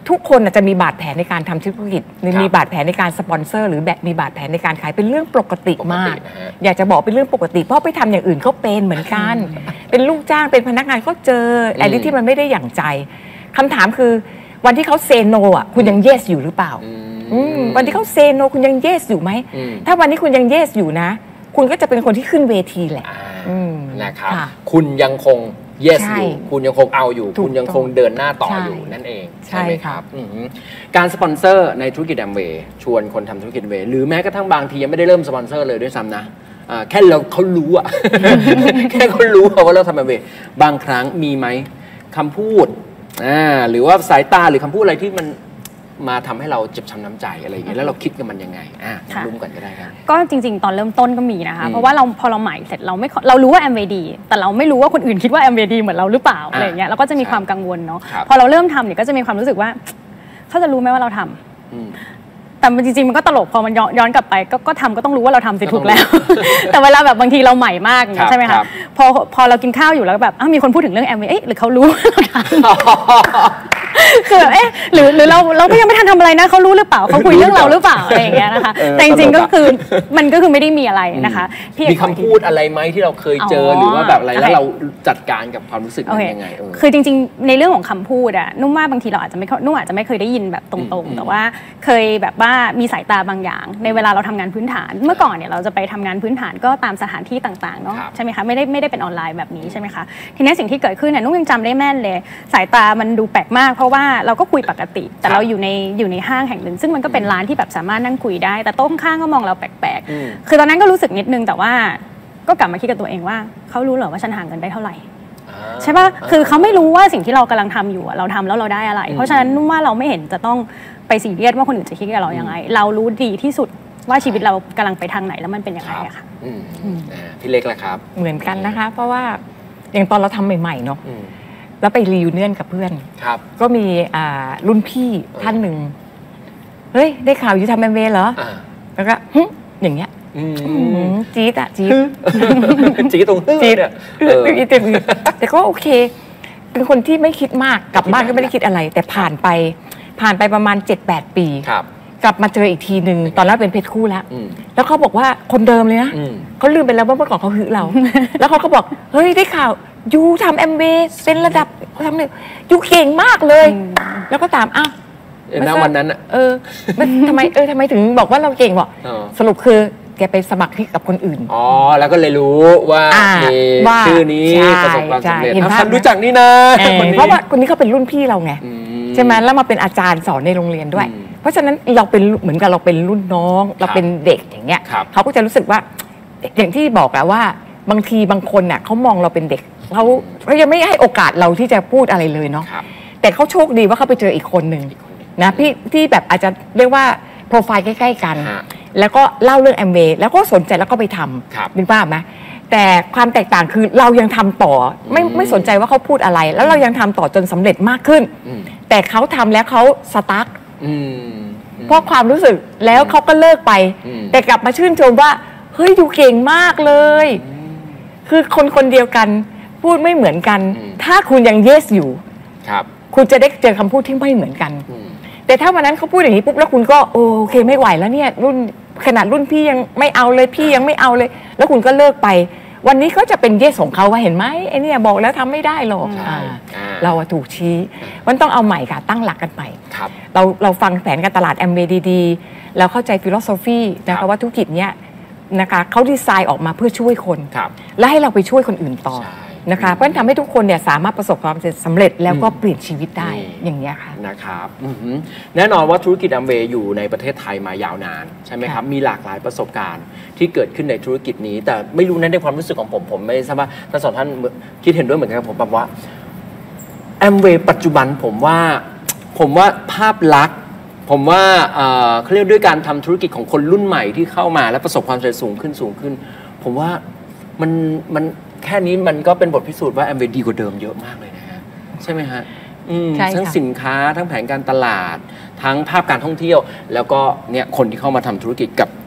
ทุกคนจะมีบาดแผลในการทำธุรกิจมีบาดแผลในการสปอนเซอร์หรือแบบมีบาดแผลในการขายเป็นเรื่องปกติมากอยากจะบอกเป็นเรื่องปกติเพราะไปทำอย่างอื่นก็เป็นเหมือนกันเป็นลูกจ้างเป็นพนักงานก็เจออะไรที่มันไม่ได้อย่างใจคำถามคือวันที่เขาเซโนอ่ะคุณยังเยสอยู่หรือเปล่าวันที่เขาเซโนคุณยังเยสอยู่ไหมถ้าวันนี้คุณยังเยสอยู่นะคุณก็จะเป็นคนที่ขึ้นเวทีแหละนะครับคุณยังคงyes อยู่คุณยังคงเอาอยู่คุณยังคงเดินหน้าต่ออยู่นั่นเองใช่ไหมครับการสปอนเซอร์ในธุรกิจแอมเวย์ชวนคนทำธุรกิจแอมเวย์หรือแม้กระทั่งบางทียังไม่ได้เริ่มสปอนเซอร์เลยด้วยซ้ำนะแค่เขารู้อะ แค่เขารู้ว่าเราทำแอมเวย์บางครั้งมีไหมคำพูดหรือว่าสายตาหรือคำพูดอะไรที่มันมาทำให้เราเจ็บช้ำน้ำใจอะไรอย่างเงี้ยแล้วเราคิดกับมันยังไงรุ่มก่อนก็ได้ครับก็จริงๆตอนเริ่มต้นก็มีนะคะเพราะว่าพอเราใหม่เสร็จเรารู้ว่าแอมเวย์ดีแต่เราไม่รู้ว่าคนอื่นคิดว่าแอมเวย์ดีเหมือนเราหรือเปล่าอะไรอย่างเงี้ยเราก็จะมีความกังวลเนาะพอเราเริ่มทำเนี่ยก็จะมีความรู้สึกว่าเขาจะรู้ไหมว่าเราทำแต่จริงๆมันก็ตลกพอมันย้อนกลับไปก็ทำก็ต้องรู้ว่าเราทำสิถูกแล้วแต่เวลาแบบบางทีเราใหม่มากใช่ไหมคะพอเรากินข้าวอยู่แล้วแบบมีคนพูดถึงเรื่องแอมเวย์หรือเขารู้เราทำคือแบบหรือเราก็ยังไม่ทันทำอะไรนะเขารู้หรือเปล่าเขาคุยเรื่องเราหรือเปล่าอะไรอย่างเงี้ยนะคะแต่จริงๆก็คือมันก็คือไม่ได้มีอะไรนะคะมีคำพูดอะไรไหมที่เราเคยเจอหรือว่าแบบอะไรแล้วเราจัดการกับความรู้สึกนั้นยังไงคือจริงๆในเรื่องของคำพูดอะนุ่มว่าบางทีเราอาจจะไม่เคยได้ยินแบบตรงๆแต่ว่าเคยแบบว่ามีสายตาบางอย่างในเวลาเราทำงานพื้นฐานเมื่อก่อนเนี่ยเราจะไปทำงานพื้นฐานก็ตามสถานที่ต่างๆเนาะใช่ไหมคะไม่ได้เป็นออนไลน์แบบนี้ใช่ไหมคะทีนี้สิ่งที่เกิดขึ้นเนี่ยนุ่มยังจำได้แม่นเลยสายตามันดูแปลกมากเพราะว่าเราก็คุยปกติแต่เราอยู่ในห้างแห่งหนึ่งซึ่งมันก็เป็นร้านที่แบบสามารถนั่งคุยได้แต่โต๊ะข้างๆก็มองเราแปลกๆคือตอนนั้นก็รู้สึกนิดนึงแต่ว่าก็กลับมาคิดกับตัวเองว่าเขารู้เหรอว่าฉันหาเงินได้เท่าไหร่ใช่ป่ะคือเขาไม่รู้ว่าสิ่งที่เรากำลังทำอยู่เราทำแล้วเราได้อะไรเพราะฉะนั้นนุ่มว่าเราไม่เห็นจะต้องไปซีเรียสว่าคนอื่นจะคิดกับเรายังไงเรารู้ดีที่สุดว่าชีวิตเรากำลังไปทางไหนแล้วมันเป็นยังไงอะค่ะพี่เล็กล่ะครับเหมือนกันนะคะเพราะว่าอย่างตอนเราทำใหม่ๆเนาะแล้วไปรีวิวเนียนกับเพื่อนก็มีรุ่นพี่ท่านหนึ่งเฮ้ยได้ข่าวอยู่ทำแอมเวย์เหรอแล้วก็อย่างเงี้ยจี๊ดอะจี๊ดจี๊ดตรงจี๊ดแต่ก็โอเคเป็นคนที่ไม่คิดมากกลับบ้านก็ไม่ได้คิดอะไรแต่ผ่านไปประมาณ 7-8 ปีกลับมาเจออีกทีหนึ่งตอนแรกเป็นเพชรคู่แล้วเขาบอกว่าคนเดิมเลยนะเขาลืมไปแล้วว่าเมื่อก่อนเขาหึเราแล้วเขาก็บอกเฮ้ยได้ข่าวยูทำแอมเวย์เป็นระดับทำเนี่ยยูเก่งมากเลยแล้วก็ตามณวันนั้นทำไมถึงบอกว่าเราเก่งบอกสรุปคือแกไปสมัครที่กับคนอื่นแล้วก็เลยรู้ว่าชื่อนี้ประสบความสำเร็จท่านรู้จักนี่นะเพราะว่าคนนี้เขาเป็นรุ่นพี่เราไงใช่ไหมแล้วมาเป็นอาจารย์สอนในโรงเรียนด้วยเพราะฉะนั้นเราเป็นเหมือนกับเราเป็นรุ่นน้องเราเป็นเด็กอย่างเงี้ยเขาก็จะรู้สึกว่าอย่างที่บอกอะว่าบางทีบางคนน่ะเขามองเราเป็นเด็กเขายังไม่ให้โอกาสเราที่จะพูดอะไรเลยเนาะแต่เขาโชคดีว่าเขาไปเจออีกคนหนึ่งนะพี่ที่แบบอาจจะเรียกว่าโปรไฟล์ใกล้ๆกันแล้วก็เล่าเรื่องแอมเวย์แล้วก็สนใจแล้วก็ไปทำนึกภาพไหมแต่ความแตกต่างคือเรายังทำต่อไม่สนใจว่าเขาพูดอะไรแล้วเรายังทำต่อจนสำเร็จมากขึ้นแต่เขาทำแล้วเขาสตาร์ทเพราะความรู้สึกแล้วเขาก็เลิกไปแต่กลับมาชื่นชมว่าเฮ้ยดูเก่งมากเลยคือคนเดียวกันพูดไม่เหมือนกันถ้าคุณยังเยสอยู่คุณจะได้เจอคำพูดที่ไม่เหมือนกันแต่ถ้าวันนั้นเขาพูดอย่างนี้ปุ๊บแล้วคุณก็โอเคไม่ไหวแล้วเนี่ยขนาดรุ่นพี่ยังไม่เอาเลยพี่ยังไม่เอาเลยแล้วคุณก็เลิกไปวันนี้ก็จะเป็นเยสของเขาว่าเห็นไหมไอ้นี่บอกแล้วทำไม่ได้หรอกเราถูกชี้มันต้องเอาใหม่ค่ะตั้งหลักกันใหม่เราฟังแผนการตลาดแอมเวย์ดีๆเราเข้าใจฟิโลโซฟีนะคะว่าธุรกิจเนี้ยนะคะเขาดีไซน์ออกมาเพื่อช่วยคนและให้เราไปช่วยคนอื่นต่อนะคะเพราะฉะนั้นทำให้ทุกคนเนี่ยสามารถประสบความสำเร็จแล้วก็เปลี่ยนชีวิตได้อย่างนี้ค่ะนะครับแน่นอนว่าธุรกิจแอมเวย์อยู่ในประเทศไทยมายาวนานใช่ไหมครับมีหลากหลายประสบการณ์ที่เกิดขึ้นในธุรกิจนี้แต่ไม่รู้นั้นในความรู้สึกของผมไม่ทราบว่าทั้งสองท่านคิดเห็นด้วยเหมือนกันผมแบบว่าแอมเวย์ปัจจุบันผมว่าภาพลักษณ์ผมว่าเขาเรียกด้วยการทำธุรกิจของคนรุ่นใหม่ที่เข้ามาและประสบความสำเร็จสูงขึ้นผมว่ามันแค่นี้มันก็เป็นบทพิสูจน์ว่าแอมเวย์ดีกว่าเดิมเยอะมากเลยนะฮะใช่ไหมฮะทั้งสินค้าทั้งแผนการตลาดทั้งภาพการท่องเที่ยวแล้วก็เนี่ยคนที่เข้ามาทำธุรกิจกับ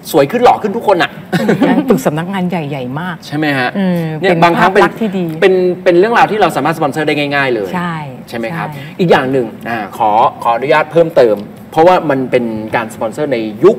สวยขึ้นหล่อขึ้นทุกคนอ่ะตึกสำนักงานใหญ่ๆมากใช่ไหมฮะเนี่ยบางครั้งเป็นเรื่องราวที่เราสามารถสปอนเซอร์ได้ง่ายๆเลยใช่ไหมครับอีกอย่างหนึ่งขออนุญาตเพิ่มเติมเพราะว่ามันเป็นการสปอนเซอร์ในยุค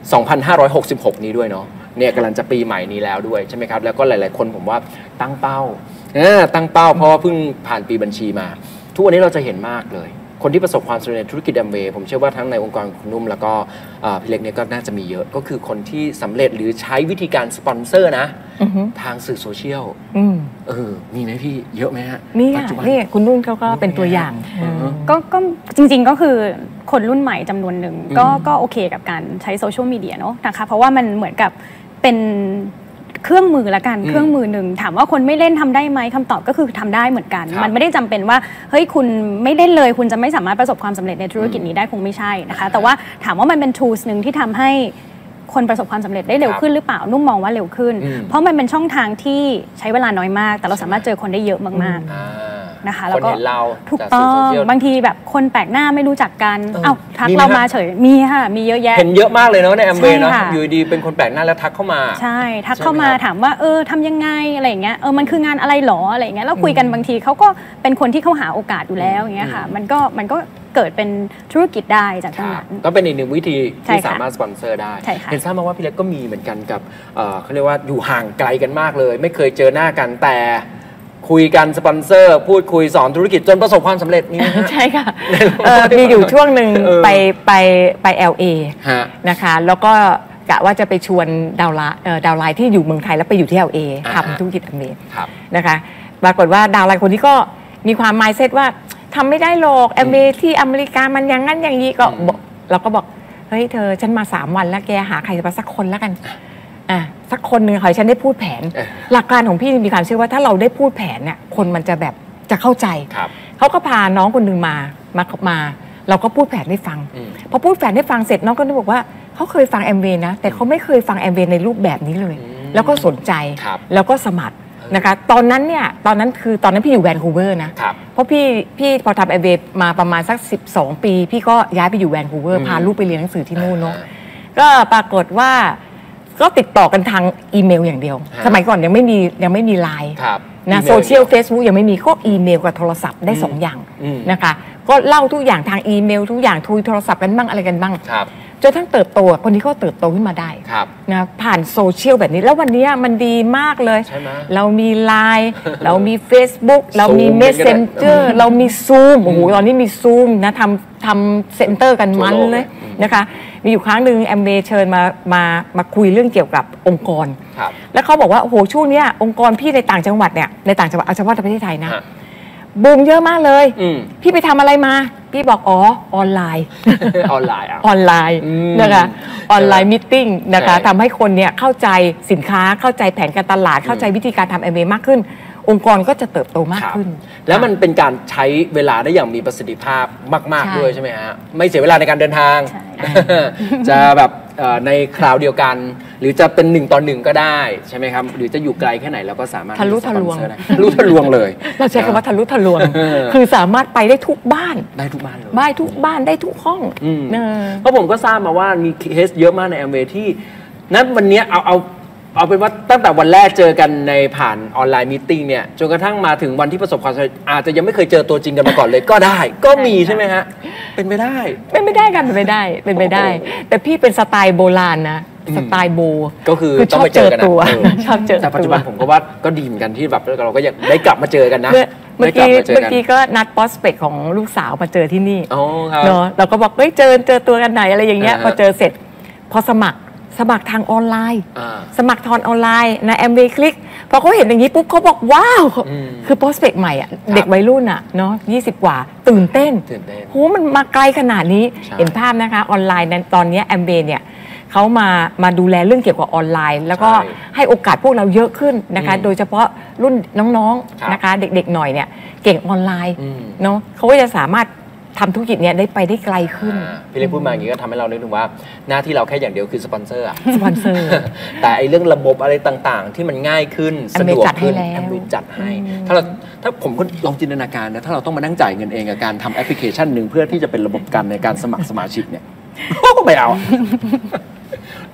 2566 นี้ด้วยเนาะเนี่ยกำลังจะปีใหม่นี้แล้วด้วยใช่ไหมครับแล้วก็หลายๆคนผมว่าตั้งเป้าเพราะว่าเพิ่งผ่านปีบัญชีมาทุกวันนี้เราจะเห็นมากเลยคนที่ประสบความสำเร็จในธุรกิจแอมเวย์ผมเชื่อว่าทั้งในองค์กรคุณนุ่มแล้วก็พี่เล็กเนี่ยก็น่าจะมีเยอะก็คือคนที่สำเร็จหรือใช้วิธีการสปอนเซอร์นะทางสื่อโซเชียลมีไหมพี่เยอะไหมฮะนี่คุณนุ่นเขาก็เป็นตัวอย่างก็จริงๆก็คือคนรุ่นใหม่จำนวนหนึ่งก็โอเคกับการใช้โซเชียลมีเดียเนาะนะคะเพราะว่ามันเหมือนกับเป็นเครื่องมือละกันเครื่องมือหนึ่งถามว่าคนไม่เล่นทำได้ไหมคำตอบก็คือทำได้เหมือนกันมันไม่ได้จำเป็นว่าเฮ้ยคุณไม่เล่นเลยคุณจะไม่สามารถประสบความสำเร็จในธุรกิจนี้ได้คงไม่ใช่นะคะแต่ว่าถามว่ามันเป็น tools นึงที่ทำให้คนประสบความสำเร็จได้เร็วขึ้นหรือเปล่านุ่มมองว่าเร็วขึ้นเพราะมันเป็นช่องทางที่ใช้เวลาน้อยมากแต่เราสามารถเจอคนได้เยอะมากๆนะคะแล้วก็ถูกต้องบางทีแบบคนแปลกหน้าไม่รู้จักกันทักเรามาเฉยมีค่ะมีเยอะแยะเห็นเยอะมากเลยเนาะในแอมเวย์เนาะอยู่ดีเป็นคนแปลกหน้าแล้วทักเข้ามาใช่ทักเข้ามาถามว่าทำยังไงอะไรอย่างเงี้ยมันคืองานอะไรหรออะไรอย่างเงี้ยแล้วคุยกันบางทีเขาก็เป็นคนที่เขาหาโอกาสอยู่แล้วอย่างเงี้ยค่ะมันก็เกิดเป็นธุรกิจได้จากตรงนั้นก็เป็นอีกหนึ่งวิธีที่สามารถสปอนเซอร์ได้เห็นทราบมาว่าพี่เล็กก็มีเหมือนกันกับเขาเรียกว่าอยู่ห่างไกลกันมากเลยไม่เคยเจอหน้ากันแต่คุยกันสปอนเซอร์พูดคุยสอนธุรกิจจนประสบความสำเร็จนี่ใช่ค่ะมีอยู่ช่วงหนึ่งไป LA นะคะแล้วก็กะว่าจะไปชวนดาวไลน์ที่อยู่เมืองไทยแล้วไปอยู่ที่ LA ทำธุรกิจอเมริกานะคะปรากฏว่าดาวไลน์คนนี้ก็มีความ mindset ว่าทำไม่ได้หรอกแอมเวย์ที่อเมริกามันอย่างนั้นอย่างนี้ก็เราก็บอกเฮ้ยเธอฉันมา3 วันแล้วแกหาใครมาสักคนแล้วกันสักคนหนึ่งขอให้ฉันได้พูดแผนหลักการของพี่มีความเชื่อว่าถ้าเราได้พูดแผนเนี่ยคนมันจะแบบจะเข้าใจเขาก็พาน้องคนหนึ่งมาเราก็พูดแผนให้ฟังพอพูดแผนให้ฟังเสร็จน้องก็บอกว่าเขาเคยฟังแอมเวย์นะแต่เขาไม่เคยฟังแอมเวย์ในรูปแบบนี้เลยแล้วก็สนใจแล้วก็สมัครนะคะตอนนั้นพี่อยู่แวนคูเวอร์นะเพราะพี่พอทำแอมเวย์มาประมาณสัก12 ปีพี่ก็ย้ายไปอยู่แวนคูเวอร์พาลูกไปเรียนหนังสือที่นู่นเนาะก็ปรากฏว่าก็ติดต่อกันทางอีเมลอย่างเดียวสมัยก่อนยังไม่มีไลน์นะโซเชียลเฟซบุ๊กยังไม่มีก็อีเมลกับโทรศัพท์ได้2 อย่างนะคะก็เล่าทุกอย่างทางอีเมลทุกอย่างคุยโทรศัพท์กันบ้างอะไรกันบ้างจนทั้งเติบโตคนนี้ก็เติบโตขึ้นมาได้นะผ่านโซเชียลแบบนี้แล้ววันนี้มันดีมากเลยเรามีไลน์เรามี Facebook เรามี Messenger เรามี Zoom โอ้โหตอนนี้มี Zoom นะทำเซ็นเตอร์กันมันเลยนะคะมีอยู่ครั้งหนึ่งแอมเบย์เชิญมาคุยเรื่องเกี่ยวกับองค์กรแล้วเขาบอกว่าโอ้โหช่วงนี้องค์กรพี่ในต่างจังหวัดเนี่ยในต่างจังหวัดเอาเฉพาะในประเทศไทยนะบูมเยอะมากเลยพี่ไปทำอะไรมาพี่บอกออนไลน์ออนไลน์นะคะออนไลน์มิทติ้งนะคะทำให้คนเนี่ยเข้าใจสินค้าเข้าใจแผนการตลาดเข้าใจวิธีการทำแอมเวย์มากขึ้นองค์กรก็จะเติบโตมากขึ้นแล้วมันเป็นการใช้เวลาได้อย่างมีประสิทธิภาพมากๆด้วยใช่ไหมฮะไม่เสียเวลาในการเดินทางจะแบบในคราวเดียวกันหรือจะเป็น1 ต่อ 1ก็ได้ใช่ไหมครับหรือจะอยู่ไกลแค่ไหนเราก็สามารถทะลุทะลวงเลยเราใช้คำว่าทะลุทะลวงคือสามารถไปได้ทุกบ้านได้ทุกบ้านเลยได้ทุกบ้านได้ทุกห้องเพราะผมก็ทราบมาว่ามีเคสเยอะมากในแอมเวย์ที่นั้นวันนี้เอาเป็นว่าตั้งแต่วันแรกเจอกันในผ่านออนไลน์มีตติ้งเนี่ยจนกระทั่งมาถึงวันที่ประสบความสำเร็จอาจจะยังไม่เคยเจอตัวจริงกันมาก่อนเลยก็ได้ก็มีใช่ไหมฮะเป็นไปได้กันเป็นไปได้แต่พี่เป็นสไตล์โบราณนะสไตล์โบก็คือต้องไปเจอกันชอบเจอแต่ปัจจุบันผมก็ว่าก็ดีเหมือนกันที่แบบเราก็ยังได้กลับมาเจอกันนะเมื่อกี้ก็นัด prospect ของลูกสาวมาเจอที่นี่เนาะเราก็บอกเฮ้ยเจอตัวกันไหนอะไรอย่างเงี้ยพอเจอเสร็จพอสมัครทางออนไลน์สมัครทางออนไลน์นะแอมเวย์คลิกพอเขาเห็นอย่างนี้ปุ๊บเขาบอกว้าวคือ prospect ใหม่อ่ะเด็กวัยรุ่นอ่ะเนาะ20 กว่าตื่นเต้นโหมันมาไกลขนาดนี้เห็นภาพนะคะออนไลน์ตอนนี้แอมเวย์เนี่ยเขามาดูแลเรื่องเกี่ยวกับออนไลน์แล้วก็ให้โอกาสพวกเราเยอะขึ้นนะคะโดยเฉพาะรุ่นน้องๆนะคะเด็กๆหน่อยเนี่ยเก่งออนไลน์เนาะเขาก็จะสามารถทำธุรกิจเนี้ยได้ไปได้ไกลขึ้นพี่เล็กพูดมาอย่างนี้ก็ทำให้เรานึกถึงว่าหน้าที่เราแค่อย่างเดียวคือสปอนเซอร์แต่ไอเรื่องระบบอะไรต่างๆที่มันง่ายขึ้นสะดวกขึ้นแอมเวย์จัดให้ถ้าผมก็ลองจินตนาการนะถ้าเราต้องมานั่งจ่ายเงินเองกับการทำแอปพลิเคชันหนึ่งเพื่อที่จะเป็นระบบการในการสมัครสมาชิกเนี่ยไม่เอา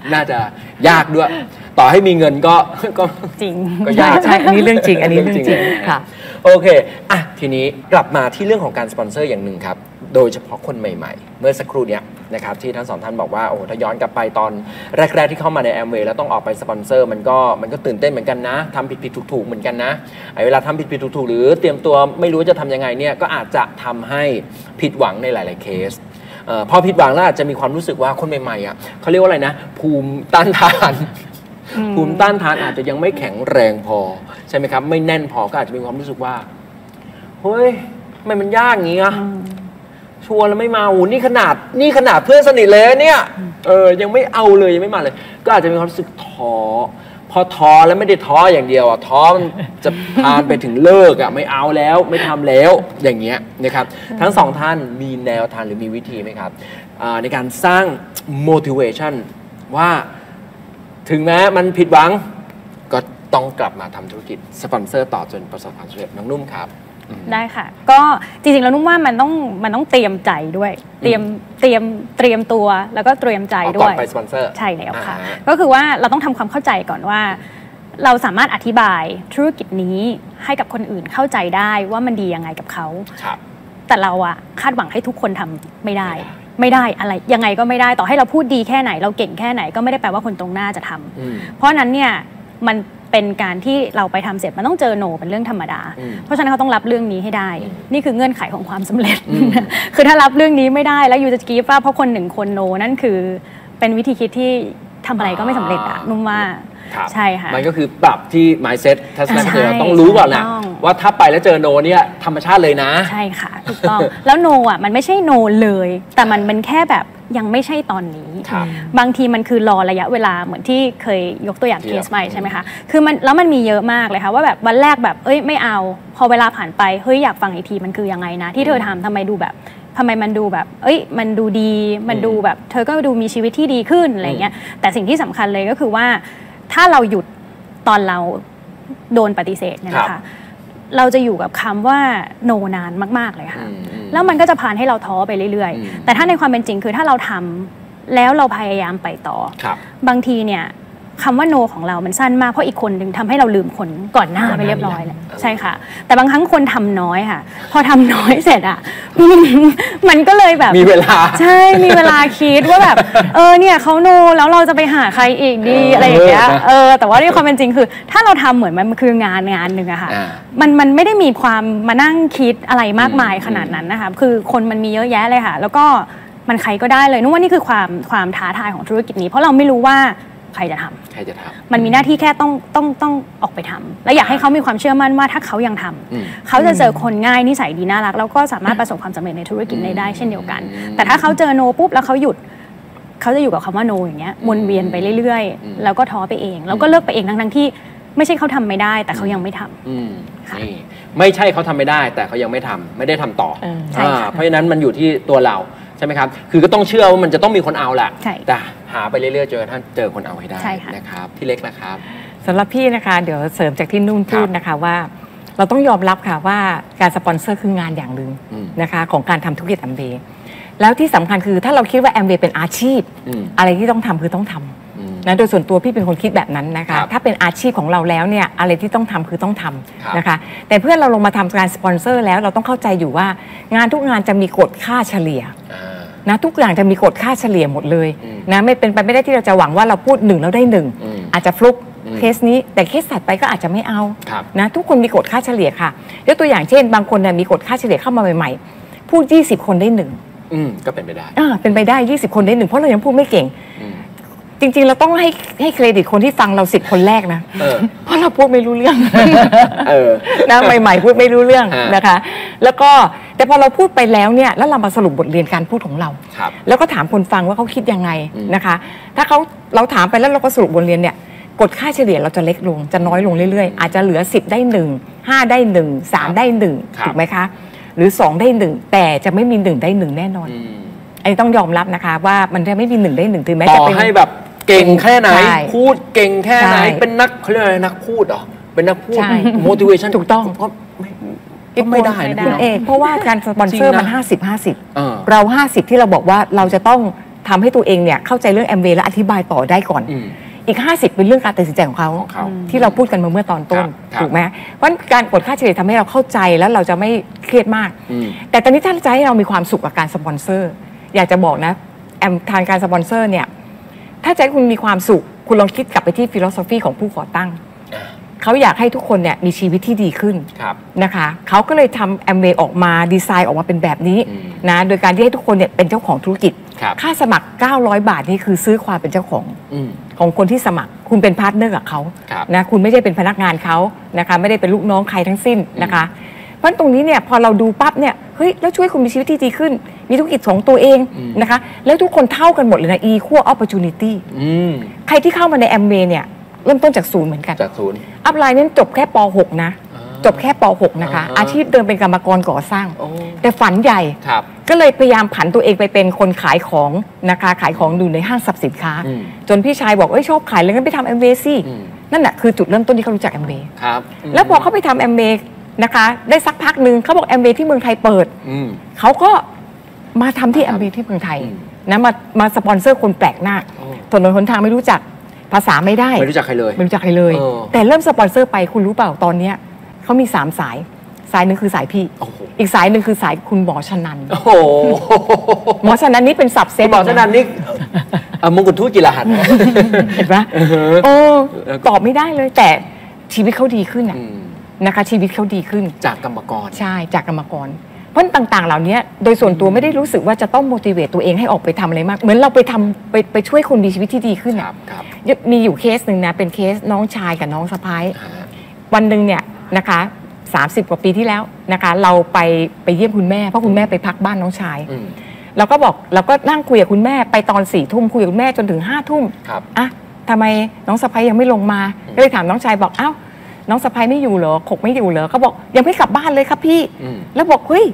น่าจะยากด้วย ต่อให้มีเงินก็จริงก็ยากใช่อันนี้เรื่องจริงอันนี้เรื่องจริงค่ะโอเคอ่ะทีนี้กลับมาที่เรื่องของการสปอนเซอร์อย่างหนึ่งครับโดยเฉพาะคนใหม่ๆ เมื่อสักครู่เนี้ยนะครับที่ทั้งสองท่านบอกว่าโอ้ถ้าย้อนกลับไปตอนแรกๆที่เข้ามาใน Amway แล้วต้องออกไปสปอนเซอร์มันก็ตื่นเต้นเหมือนกันนะทำผิดๆถูกๆเหมือนกันนะไอ้เวลาทำผิดๆถูกๆหรือเตรียมตัวไม่รู้จะทำยังไงเนี่ยก็อาจจะทำให้ผิดหวังในหลายๆเคสพอผิดหวังแล้วอาจจะมีความรู้สึกว่าคนใหม่ๆอ่ะเขาเรียกว่าอะไรนะภูมิต้านทานภูมิต้านทานอาจจะยังไม่แข็งแรงพอใช่ไหมครับไม่แน่นพอก็อาจจะมีความรู้สึกว่าเฮ้ยทำไมมันยากอย่างงี้อะชวนแล้วไม่มาโอ้นี่ขนาดเพื่อนสนิทเลยเนี่ยยังไม่เอาเลยยังไม่มาเลยก็อาจจะมีความรู้สึกท้อพอท้อแล้วไม่ได้ท้ออย่างเดียวอ่ะท้อมันจะพานไปถึงเลิกอ่ะไม่เอาแล้วไม่ทำแล้วอย่างเงี้ยนะครับทั้งสองท่านมีแนวทางหรือมีวิธีไหมครับในการสร้าง motivation ว่าถึงแม้มันผิดหวังก็ต้องกลับมาทำธุรกิจสปอนเซอร์ต่อจนประสบความสำเร็จน้องนุ่มครับได้ค่ะก็จริงๆแล้วนุ่มว่ามันต้องเตรียมใจด้วยเตรียมตัวแล้วก็เตรียมใจด้วยก่อนไปสปอนเซอร์ใช่แล้วค่ะก็คือว่าเราต้องทำความเข้าใจก่อนว่าเราสามารถอธิบายธุรกิจนี้ให้กับคนอื่นเข้าใจได้ว่ามันดียังไงกับเขาแต่เราอะคาดหวังให้ทุกคนทำไม่ได้อะไรยังไงก็ไม่ได้ต่อให้เราพูดดีแค่ไหนเราเก่งแค่ไหนก็ไม่ได้แปลว่าคนตรงหน้าจะทำเพราะนั้นเนี่ยมันเป็นการที่เราไปทำเสร็จมันต้องเจอโนเป็นเรื่องธรรมดาเพราะฉะนั้นเขาต้องรับเรื่องนี้ให้ได้นี่คือเงื่อนไขของความสำเร็จคือถ้ารับเรื่องนี้ไม่ได้แล้วอยู่จะกีฟว่าเพราะคนหนึ่งคนโนนั่นคือเป็นวิธีคิดที่ทำอะไรก็ไม่สำเร็จอะนุ่มว่าใช่ค่ะมันก็คือปรับที่ mindset ทัศนคติต้องรู้ก่อนนะว่าถ้าไปแล้วเจอโนเนี่ยธรรมชาติเลยนะใช่ค่ะถูกต้องแล้วโนอ่ะมันไม่ใช่โนเลยแต่มันเป็นแค่แบบยังไม่ใช่ตอนนี้บางทีมันคือรอระยะเวลาเหมือนที่เคยยกตัวอย่างเคสใหม่ใช่ไหมคะคือมันแล้วมันมีเยอะมากเลยค่ะว่าแบบวันแรกแบบไม่เอาพอเวลาผ่านไปเฮ้ยอยากฟังอีกทีมันคือยังไงนะที่เธอทำทำไมมันดูแบบมันดูดีมันดูแบบเธอก็ดูมีชีวิตที่ดีขึ้นอะไรเงี้ยแต่สิ่งที่สำคัญเลยก็คือว่าถ้าเราหยุดตอนเราโดนปฏิเสธเนี่ยนะคะเราจะอยู่กับคำว่าโนนานมากๆเลยค่ะแล้วมันก็จะพาให้เราท้อไปเรื่อยๆแต่ถ้าในความเป็นจริงคือถ้าเราทำแล้วเราพยายามไปต่อบางทีเนี่ยคำว่าโนของเรามันสั้นมากเพราะอีกคนหนึ่งทำให้เราลืมคนก่อนหน้าไปเรียบร้อยแล้วใช่ค่ะแต่บางครั้งคนทำน้อยค่ะพอทำน้อยเสร็จอ่ะมันก็เลยแบบมีเวลาใช่มีเวลาคิดว่าแบบเนี่ยเขาโนแล้วเราจะไปหาใครอีกดีอะไรอย่างเงี้ยแต่ว่าในความเป็นจริงคือถ้าเราทำเหมือนมันคืองานหนึ่งอะค่ะมันไม่ได้มีความมานั่งคิดอะไรมากมายขนาดนั้นนะคะคือคนมันมีเยอะแยะเลยค่ะแล้วก็มันใครก็ได้เลยนึกว่านี่คือความท้าทายของธุรกิจนี้เพราะเราไม่รู้ว่าใครจะทำมันมีหน้าที่แค่ต้องออกไปทำและอยากให้เขามีความเชื่อมั่นว่าถ้าเขายังทำเขาจะเจอคนง่ายนิสัยดีน่ารักแล้วก็สามารถประสบความสำเร็จในธุรกิจได้เช่นเดียวกันแต่ถ้าเขาเจอโนปุ๊บแล้วเขาหยุดเขาจะอยู่กับคำว่าโนอย่างเงี้ยวนเวียนไปเรื่อยๆแล้วก็ท้อไปเองแล้วก็เลิกไปเองทั้งที่ไม่ใช่เขาทำไม่ได้แต่เขายังไม่ทำนี่ไม่ใช่เขาทำไม่ได้แต่เขายังไม่ทำไม่ได้ทำต่อเพราะฉะนั้นมันอยู่ที่ตัวเราใช่ไหมครับคือก็ต้องเชื่อว่ามันจะต้องมีคนเอาแหละแต่หาไปเรื่อยๆจนกระทั่งเจอคนเอาให้ได้นะครับพี่เล็กนะครับสำหรับพี่นะคะเดี๋ยวเสริมจากที่นุ่นพูดนะคะว่าเราต้องยอมรับค่ะว่าการสปอนเซอร์คืองานอย่างหนึ่งนะคะของการทำธุรกิจแอมเวย์แล้วที่สำคัญคือถ้าเราคิดว่าแอมเวย์เป็นอาชีพอะไรที่ต้องทำคือต้องทำนะโดยส่วนตัวพี่เป็นคนคิดแบบนั้นนะคะถ้าเป็นอาชีพของเราแล้วเนี่ยอะไรที่ต้องทำคือต้องทำนะคะแต่เพื่อเราลงมาทำการสปอนเซอร์แล้วเราต้องเข้าใจอยู่ว่างานทุกงานจะมีกฎค่าเฉลี่ยนะทุกอย่างจะมีกฎค่าเฉลี่ยหมดเลยนะไม่เป็นไปไม่ได้ที่เราจะหวังว่าเราพูด1แล้วได้1อาจจะฟลุกเคสนี้แต่เคสถัดไปก็อาจจะไม่เอานะทุกคนมีกฎค่าเฉลี่ยค่ะยกตัวอย่างเช่นบางคนเนี่ยมีกฎค่าเฉลี่ยเข้ามาใหม่ๆพูด20คนได้1 ก็เป็นไปได้เป็นไปได้20คนได้1เพราะเรายังพูดไม่เก่งจริงๆเราต้องให้เครดิตคนที่ฟังเรา10คนแรกนะเพราะเราพูดไม่รู้เรื่องนะใหม่ๆพูดไม่รู้เรื่องนะคะแล้วก็แต่พอเราพูดไปแล้วเนี่ยแล้วเรามาสรุปบทเรียนการพูดของเราแล้วก็ถามคนฟังว่าเขาคิดยังไงนะคะถ้าเราถามไปแล้วเราก็สรุปบทเรียนเนี่ยกฎค่าเฉลี่ยเราจะเล็กลงจะน้อยลงเรื่อยๆอาจจะเหลือ10ได้1 5ได้1 3ได้1ถูกไหมคะหรือ2ได้1แต่จะไม่มี1ได้1แน่นอนอันนี้ต้องยอมรับนะคะว่ามันจะไม่มี1ได้1ถึงแม้จะเป็นให้แบบเก่งแค่ไหนพูดเก่งแค่ไหนเป็นนักเขาเรียกอะไรนักพูดเหรอเป็นนักพูด motivation ถูกต้องก็ไม่ได้นะคุณเอกเพราะว่าการสปอนเซอร์มัน50-50เรา50ที่เราบอกว่าเราจะต้องทำให้ตัวเองเนี่ยเข้าใจเรื่อง Amway และอธิบายต่อได้ก่อนอีก50เป็นเรื่องการตัดสินใจของเขาที่เราพูดกันมาเมื่อตอนต้นถูกไหมเพราะการกดค่าเฉลี่ยทำให้เราเข้าใจแล้วเราจะไม่เครียดมากแต่ตอนนี้ถ้าจะให้เรามีความสุขกับการสปอนเซอร์อยากจะบอกนะทางการสปอนเซอร์เนี่ยถ้าจะให้คุณมีความสุขคุณลองคิดกลับไปที่ฟิโลโซฟีของผู้ก่อตั้งเขาอยากให้ทุกคนเนี่ยมีชีวิตที่ดีขึ้นนะคะเขาก็เลยทำ Amway ออกมาดีไซน์ออกมาเป็นแบบนี้นะโดยการที่ให้ทุกคนเนี่ยเป็นเจ้าของธุรกิจค่าสมัคร900 บาทนี่คือซื้อความเป็นเจ้าของคนที่สมัครคุณเป็นพาร์ทเนอร์กับเขานะคุณไม่ได้เป็นพนักงานเขานะคะไม่ได้เป็นลูกน้องใครทั้งสิ้นนะคะเพราะตรงนี้เนี่ยพอเราดูปั๊บเนี่ยเฮ้ยแล้วช่วยคุณมีชีวิตที่ดีขึ้นมีธุรกิจของตัวเองนะคะแล้วทุกคนเท่ากันหมดเลยนะ equal opportunity ใครที่เข้ามาใน Amway เนี่ยเริ่มต้นจากศูนย์เหมือนกันจากศูนย์อัพไลน์นั้นจบแค่ป .6 นะจบแค่ป .6 นะคะอาชีพเดิมเป็นกรรมกรก่อสร้างแต่ฝันใหญ่ก็เลยพยายามผันตัวเองไปเป็นคนขายของนะคะขายของอยู่ในห้างสรรพสินค้าจนพี่ชายบอกชอบขายเลยงั้นไปทำ Amway สินั่นแหะคือจุดเริ่มต้นที่เขารู้จัก Amway แล้วพอเขาไปทำ Amway นะคะได้สักพักหนึ่งเขาบอก Amway ที่เมืองไทยเปิดเขาก็มาทำที่ Amway ที่เมืองไทยนะมาสปอนเซอร์คนแปลกหน้าถนนหนทางไม่รู้จักภาษาไม่ได้ไม่รู้จักใครเลยไม่รู้จักใครเลยแต่เริ่มสปอนเซอร์ไปคุณรู้เปล่าตอนนี้เขามี3 สายหนึ่งคือสายพี่อีกสายหนึ่งคือสายคุณหมอชนันหมอชนันนี่เป็นสับเซตหมอชนันนี่มงกุฎทูตจิรหัสเห็นปะโอ้ตอบไม่ได้เลยแต่ชีวิตเขาดีขึ้นนะคะชีวิตเขาดีขึ้นจากกรรมกรใช่จากกรรมกรเพราะต่างๆเหล่านี้โดยส่วนตัวไม่ได้รู้สึกว่าจะต้อง motivate ตัวเองให้ออกไปทำอะไรมากเหมือนเราไปช่วยคนมีชีวิตที่ดีขึ้นมีอยู่เคสหนึ่งนะเป็นเคสน้องชายกับน้องสะพ้ายวันหนึ่งเนี่ยนะคะ30 กว่าปีที่แล้วนะคะเราไปเยี่ยมคุณแม่เพราะคุณแม่ไปพักบ้านน้องชายเราก็นั่งคุยกับคุณแม่ไปตอน4 ทุ่มคุยกับคุณแม่จนถึง5 ทุ่มอ่ะทำไมน้องสะพ้ายยังไม่ลงมาก็เลยถามน้องชายบอกอ้าวน้องสะพ้ายไม่อยู่เหรอขกไม่อยู่เหรอเขาบอกยังไม่กลับบ้านเลยครับพี่แล้วบอกเฮ้ย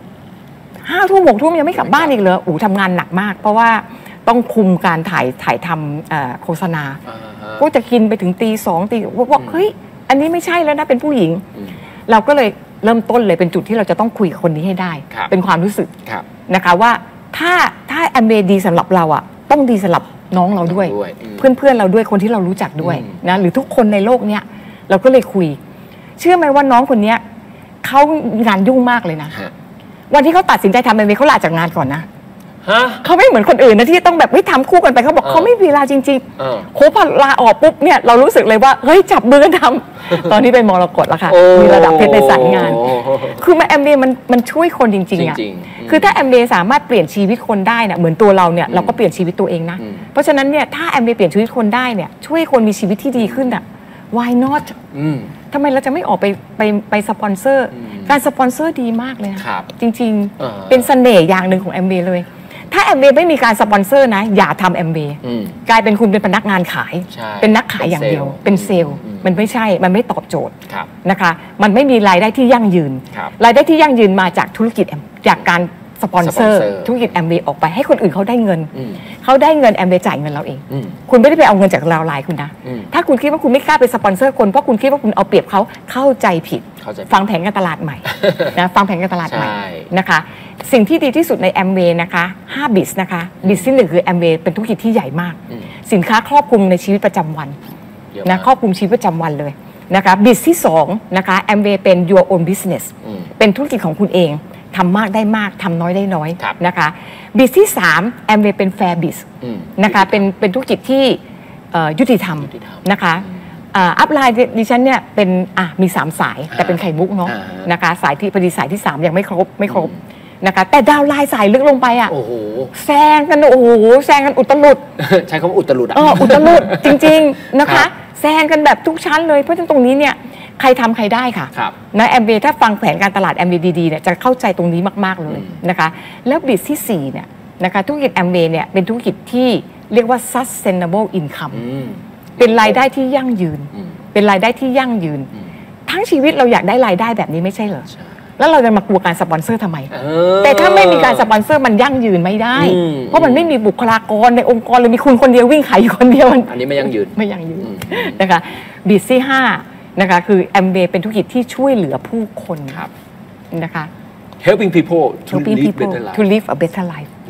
5 ทุ่ม6 ทุ่มยังไม่กลับบ้านอีกเหรอทำงานหนักมากเพราะว่าต้องคุมการถ่ายทำโฆษณาก็จะกินไปถึงตี 2 ตีบอกเฮ้ยอันนี้ไม่ใช่แล้วนะเป็นผู้หญิงเราก็เลยเริ่มต้นเลยเป็นจุดที่เราจะต้องคุยกับคนนี้ให้ได้เป็นความรู้สึกนะคะว่าถ้าAmwayดีสำหรับเราอ่ะต้องดีสำหรับน้องเราด้วยเพื่อนเราด้วยคนที่เรารู้จักด้วยนะหรือทุกคนในโลกเนี้ยเราก็เลยคุยเชื่อไหมว่าน้องคนนี้เขางานยุ่งมากเลยนะวันที่เขาตัดสินใจทำAmwayเขาลาจากงานก่อนนะเขาไม่เหมือนคนอื่นนะที่ต้องแบบทำคู่กันไปเขาบอกเขาไม่มีเวลาจริงๆโหพอลาออกปุ๊บเนี่ยเรารู้สึกเลยว่าเฮ้ยจับมือกันทำตอนนี้เป็นมรกตแล้วค่ะมีระดับเพชรในสายงานคือAmwayมันช่วยคนจริงๆอ่ะคือถ้าAmwayสามารถเปลี่ยนชีวิตคนได้เนี่ยเหมือนตัวเราเนี่ยเราก็เปลี่ยนชีวิตตัวเองนะเพราะฉะนั้นเนี่ยถ้าAmwayเปลี่ยนชีวิตคนได้เนี่ยช่วยคนมีชีวิตที่ดีขึ้นอ่ะ why not ทำไมเราจะไม่ออกไปสปอนเซอร์การสปอนเซอร์ดีมากเลยนะจริงๆเป็นเสน่ห์อย่างหนึ่งของAmwayเลยถ้าAmwayไม่มีการสปอนเซอร์นะอย่าทำAmwayกลายเป็นคุณเป็นพนักงานขายเป็นนักขายอย่างเดียวเป็นเซลล์มันไม่ใช่มันไม่ตอบโจทย์นะคะมันไม่มีรายได้ที่ยั่งยืนรายได้ที่ยั่งยืนมาจากธุรกิจจากการสปอนเซอร์ธุรกิจAmwayออกไปให้คนอื่นเขาได้เงินAmwayจ่ายเงินเราเองคุณไม่ได้ไปเอาเงินจากเราไลน์คุณนะถ้าคุณคิดว่าคุณไม่กล้าไปสปอนเซอร์คนเพราะคุณคิดว่าคุณเอาเปรียบเขาเข้าใจผิดฟังแผนการตลาดใหม่นะฟังแผนการตลาดใหม่นะคะสิ่งที่ดีที่สุดในAmwayนะคะ5 บิสนะคะบิสที่1คือAmwayเป็นธุรกิจที่ใหญ่มากสินค้าครอบคลุมในชีวิตประจำวันนะครอบคลุมชีวิตประจำวันเลยนะคะบิสที่2นะคะAmwayเป็น your own business เป็นธุรกิจของคุณเองทำมากได้มากทำน้อยได้น้อยนะคะบิสที่3Amwayเป็น fair biz นะคะเป็นธุรกิจที่ยุติธรรมนะคะอัพไลน์ดิฉันเนี่ยเป็นมี3 สายแต่เป็นไข่มุกเนาะนะคะสายที่พอดีสายที่3ยังไม่ครบนะคะแต่ดาวไลน์สายลึกลงไปแซงกันแซงกันอุตลุดใช้คำว่าอุตลุดอุตลุดจริงๆนะคะแซงกันแบบทุกชั้นเลยเพราะฉะนั้นตรงนี้เนี่ยใครทำใครได้ค่ะนะAmwayถ้าฟังแผนการตลาดAmwayดีๆเนี่ยจะเข้าใจตรงนี้มากๆเลยนะคะแล้วบิสที่4เนี่ยนะคะธุรกิจAmwayเนี่ยเป็นธุรกิจที่เรียกว่า sustainable income เป็นรายได้ที่ยั่งยืนเป็นรายได้ที่ยั่งยืนทั้งชีวิตเราอยากได้รายได้แบบนี้ไม่ใช่เหรอแล้วเราจะมากลัวการสปอนเซอร์ทำไมแต่ถ้าไม่มีการสปอนเซอร์มันยั่งยืนไม่ได้เพราะมันไม่มีบุคลากรในองค์กรเลยมีคุณคนเดียววิ่งขายอยู่คนเดียวอันนี้ไม่ยั่งยืนนะคะบิสที่5นะคะคือAmwayเป็นธุรกิจที่ช่วยเหลือผู้คนนะคะ helping people to live a better life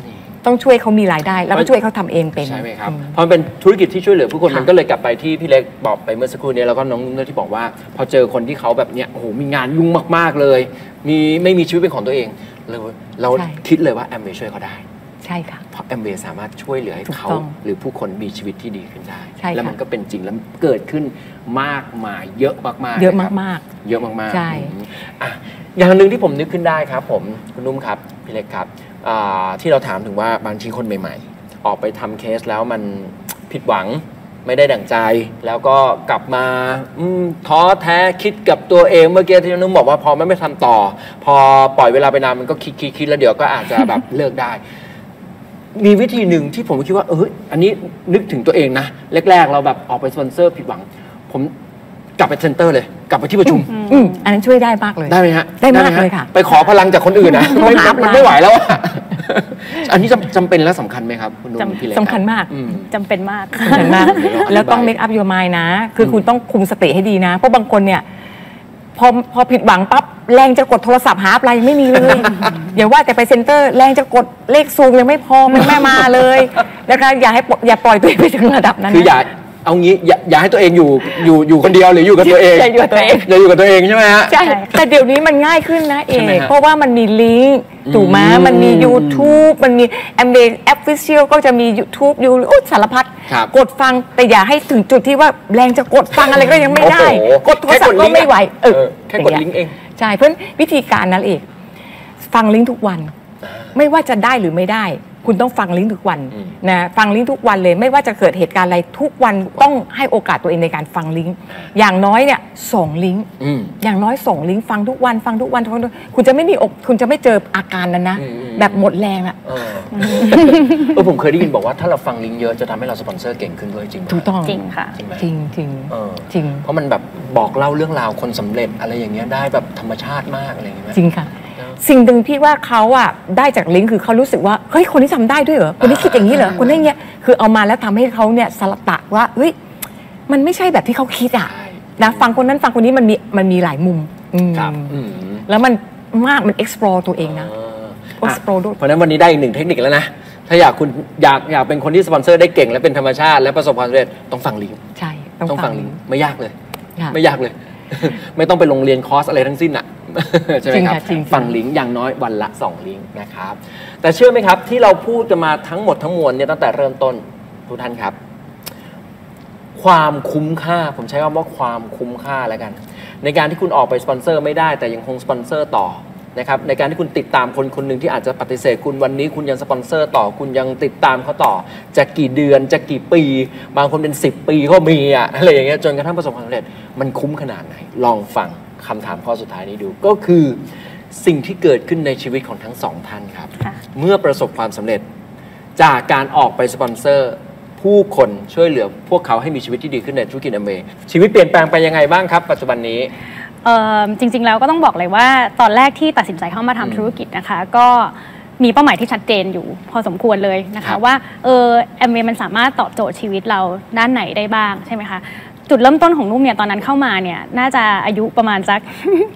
ต้องช่วยเขามีรายได้แล้วก็ช่วยเขาทำเองเป็นใช่ไหมครับเพราะมันเป็นธุรกิจที่ช่วยเหลือผู้คนมันก็เลยกลับไปที่พี่เล็กบอกไปเมื่อสักครู่นี้แล้วก็น้องนุ่นที่บอกว่าพอเจอคนที่เขาแบบเนี้ยโอ้โหมีงานยุ่งมากๆเลยไม่มีชีวิตเป็นของตัวเองเราคิดเลยว่าแอมเวย์ช่วยเขาได้ใช่ค่ะเพราะแอมเวย์สามารถช่วยเหลือให้เขาหรือผู้คนมีชีวิตที่ดีขึ้นได้แล้วมันก็เป็นจริงแล้วเกิดขึ้นมากมายเยอะมากๆเยอะมากๆเยอะมากๆใช่อย่างหนึ่งที่ผมนึกขึ้นได้ครับผมคุณนุ่มครับพี่เล็กครับที่เราถามถึงว่าบางทีคนใหม่ๆออกไปทำเคสแล้วมันผิดหวังไม่ได้ดั่งใจแล้วก็กลับมาท้อแท้คิดกับตัวเองเมื่อกี้ที่นุ่มบอกว่าพอไม่ทำต่อพอปล่อยเวลาไปนานมันก็คิดแล้วเดี๋ยวก็อาจจะแบบเลิกได้มีวิธีหนึ่งที่ผมคิดว่าอันนี้นึกถึงตัวเองนะแรกๆเราแบบออกไปสปอนเซอร์ผิดหวังผมกลับไปเซ็นเตอร์เลยกลับไปที่ประชุมอันนั้นช่วยได้มากเลยได้ไหมฮะได้มากเลยค่ะไปขอพลังจากคนอื่นนะไม่ไหวแล้วอันนี้จำเป็นและสำคัญไหมครับคุณนุ่มพี่เล็กสำคัญมากจำเป็นมากแล้วต้อง make up your mind นะคือคุณต้องคุมสติให้ดีนะเพราะบางคนเนี่ยพอผิดหวังปั๊บแรงจะกดโทรศัพท์หาอะไรไม่มีเลยอย่าว่าแต่ไปเซ็นเตอร์แรงจะกดเลขซูมยังไม่พอมันไม่มาเลยนะคะอย่าปล่อยตัวเองไปถึงระดับนั้นคือเอางี้อย่าให้ตัวเองอยู่คนเดียวหรืออยู่กับตัวเองอย่าอยู่กับตัวเองอย่าอยู่กับตัวเองใช่ไหมฮะใช่แต่เดี๋ยวนี้มันง่ายขึ้นนะเอกเพราะว่ามันมีลิงก์ถูกไหมมันมี YouTube มันมี Amway Official ก็จะมี YouTube อยู่สารพัดกดฟังแต่อย่าให้ถึงจุดที่ว่าแรงจะกดฟังอะไรก็ยังไม่ได้กดโทรศัพท์ก็ไม่ไหวแค่กดลิงก์เองใช่เพราะวิธีการนั้นเองฟังลิงก์ทุกวันไม่ว่าจะได้หรือไม่ได้คุณต้องฟังลิงก์ทุกวันนะฟังลิงก์ทุกวันเลยไม่ว่าจะเกิดเหตุการณ์อะไรทุกวันต้องให้โอกาสตัวเองในการฟังลิงก์อย่างน้อยเนี่ย2ลิงก์อย่างน้อย2ลิงก์ฟังทุกวันคุณจะไม่มีคุณจะไม่เจออาการนั้นนะแบบหมดแรงอะผมเคยได้ยินบอกว่าถ้าเราฟังลิงก์เยอะจะทำให้เราสปอนเซอร์เก่งขึ้นด้วยจริงถูกต้องจริงค่ะจริงเพราะมันแบบบอกเล่าเรื่องราวคนสำเร็จอะไรอย่างเงี้ยได้แบบธรรมชาติมากอะไรอย่างเงี้ยจริงค่ะสิ่งหนึ่งพี่ว่าเขาอะได้จากลิงก์คือเขารู้สึกว่าเฮ้ยคนที่ทำได้ด้วยเหรอคนที่คิดอย่างนี้เหรอคนนี้เงี้ยคือเอามาแล้วทำให้เขาเนี่ยสลัดตะว่าเฮ้ยมันไม่ใช่แบบที่เขาคิดอะนะฟังคนนั้นฟังคนนี้มันมีหลายมุมแล้วมันexplore ตัวเองนะ explore ด้วยเพราะนั้นวันนี้ได้อีกหนึ่งเทคนิคแล้วนะถ้าอยากเป็นคนที่สปอนเซอร์ได้เก่งและเป็นธรรมชาติและประสบความสำเร็จต้องฟังลิงก์ใช่ต้องฟังลิงก์ไม่ยากเลยไม่ยากเลยไม่ต้องไปลงเรียนคอร์สอะไรทั้งสิ้นอะใช่ไหมครับฟังลิงก์อย่างน้อยวันละ2ลิงก์นะครับแต่เชื่อไหมครับที่เราพูดกันมาทั้งหมดทั้งมวลเนี่ยตั้งแต่เริ่มต้นทุกท่านครับความคุ้มค่าผมใช้คำว่าความคุ้มค่าแล้วกันในการที่คุณออกไปสปอนเซอร์ไม่ได้แต่ยังคงสปอนเซอร์ต่อนะครับในการที่คุณติดตามคนหนึ่งที่อาจจะปฏิเสธคุณวันนี้คุณยังสปอนเซอร์ต่อคุณยังติดตามเขาต่อจะกี่เดือนจะกี่ปีบางคนเป็น10 ปีก็มีอะไรอย่างเงี้ยจนกระทั่งประสบความสำเร็จมันคุ้มขนาดไหนลองฟังคำถามข้อสุดท้ายนี้ดูก็คือสิ่งที่เกิดขึ้นในชีวิตของทั้งสองท่านครับเมื่อประสบความสำเร็จจากการออกไปสปอนเซอร์ผู้คนช่วยเหลือพวกเขาให้มีชีวิตที่ดีขึ้นในธุรกิจAmwayชีวิตเปลี่ยนแปลงไปยังไงบ้างครับปัจจุบันนี้จริงๆแล้วก็ต้องบอกเลยว่าตอนแรกที่ตัดสินใจเข้ามาทำธุรกิจนะคะก็มีเป้าหมายที่ชัดเจนอยู่พอสมควรเลยนะคะว่าAmwayมันสามารถตอบโจทย์ชีวิตเราด้านไหนได้บ้างใช่ไหมคะจุดเริ่มต้นของนุ่มเนี่ยตอนนั้นเข้ามาเนี่ยน่าจะอายุประมาณสัก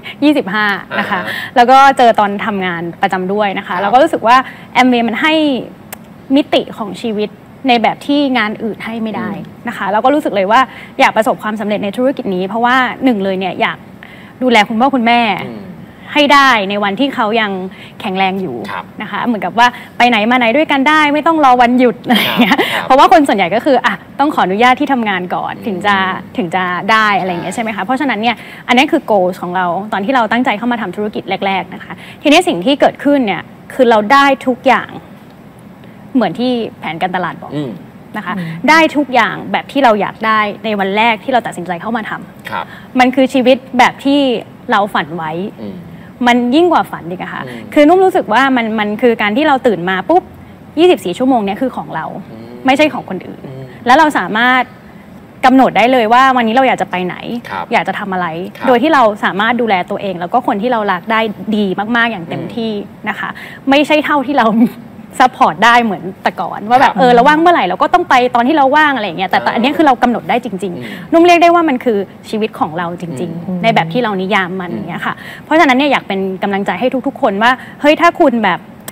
25 นะคะแล้วก็เจอตอนทำงานประจำด้วยนะคะแล้วก็รู้สึกว่าAmwayมันให้มิติของชีวิตในแบบที่งานอื่นให้ไม่ได้นะคะแล้วก็รู้สึกเลยว่าอยากประสบความสำเร็จในธุรกิจนี้เพราะว่าหนึ่งเลยเนี่ยอยากดูแลคุณพ่อคุณแม่ให้ได้ในวันที่เขายังแข็งแรงอยู่นะคะเหมือนกับว่าไปไหนมาไหนด้วยกันได้ไม่ต้องรอวันหยุดอะไรอย่างเงี้ยเพราะว่าคนส่วนใหญ่ก็คือต้องขออนุญาตที่ทำงานก่อนถึงจะได้อะไรอย่างเงี้ยใช่ไหมคะเพราะฉะนั้นเนี่ยอันนี้คือ goal ของเราตอนที่เราตั้งใจเข้ามาทำธุรกิจแรกๆนะคะทีนี้สิ่งที่เกิดขึ้นเนี่ยคือเราได้ทุกอย่างเหมือนที่แผนการตลาดบอกนะคะได้ทุกอย่างแบบที่เราอยากได้ในวันแรกที่เราตัดสินใจเข้ามาทำมันคือชีวิตแบบที่เราฝันไว้มันยิ่งกว่าฝันอีกอะค่ะคือนุ่มรู้สึกว่ามันคือการที่เราตื่นมาปุ๊บ24 ชั่วโมงเนี่ยคือของเราไม่ใช่ของคนอื่นแล้วเราสามารถกำหนดได้เลยว่าวันนี้เราอยากจะไปไหนอยากจะทำอะไรโดยที่เราสามารถดูแลตัวเองแล้วก็คนที่เรารักได้ดีมากๆอย่างเต็มที่นะคะไม่ใช่เท่าที่เราซัพพอร์ตได้เหมือนแต่ก่อนว่าแบบเราว่างเมื่อไหร่เราก็ต้องไปตอนที่เราว่างอะไรอย่างเงี้ยแต่อันนี้คือเรากำหนดได้จริงๆนุ่มเรียกได้ว่ามันคือชีวิตของเราจริงๆในแบบที่เรานิยามมันอย่างเงี้ยค่ะเพราะฉะนั้นเนี่ยอยากเป็นกำลังใจให้ทุกๆคนว่าเฮ้ยถ้าคุณแบบ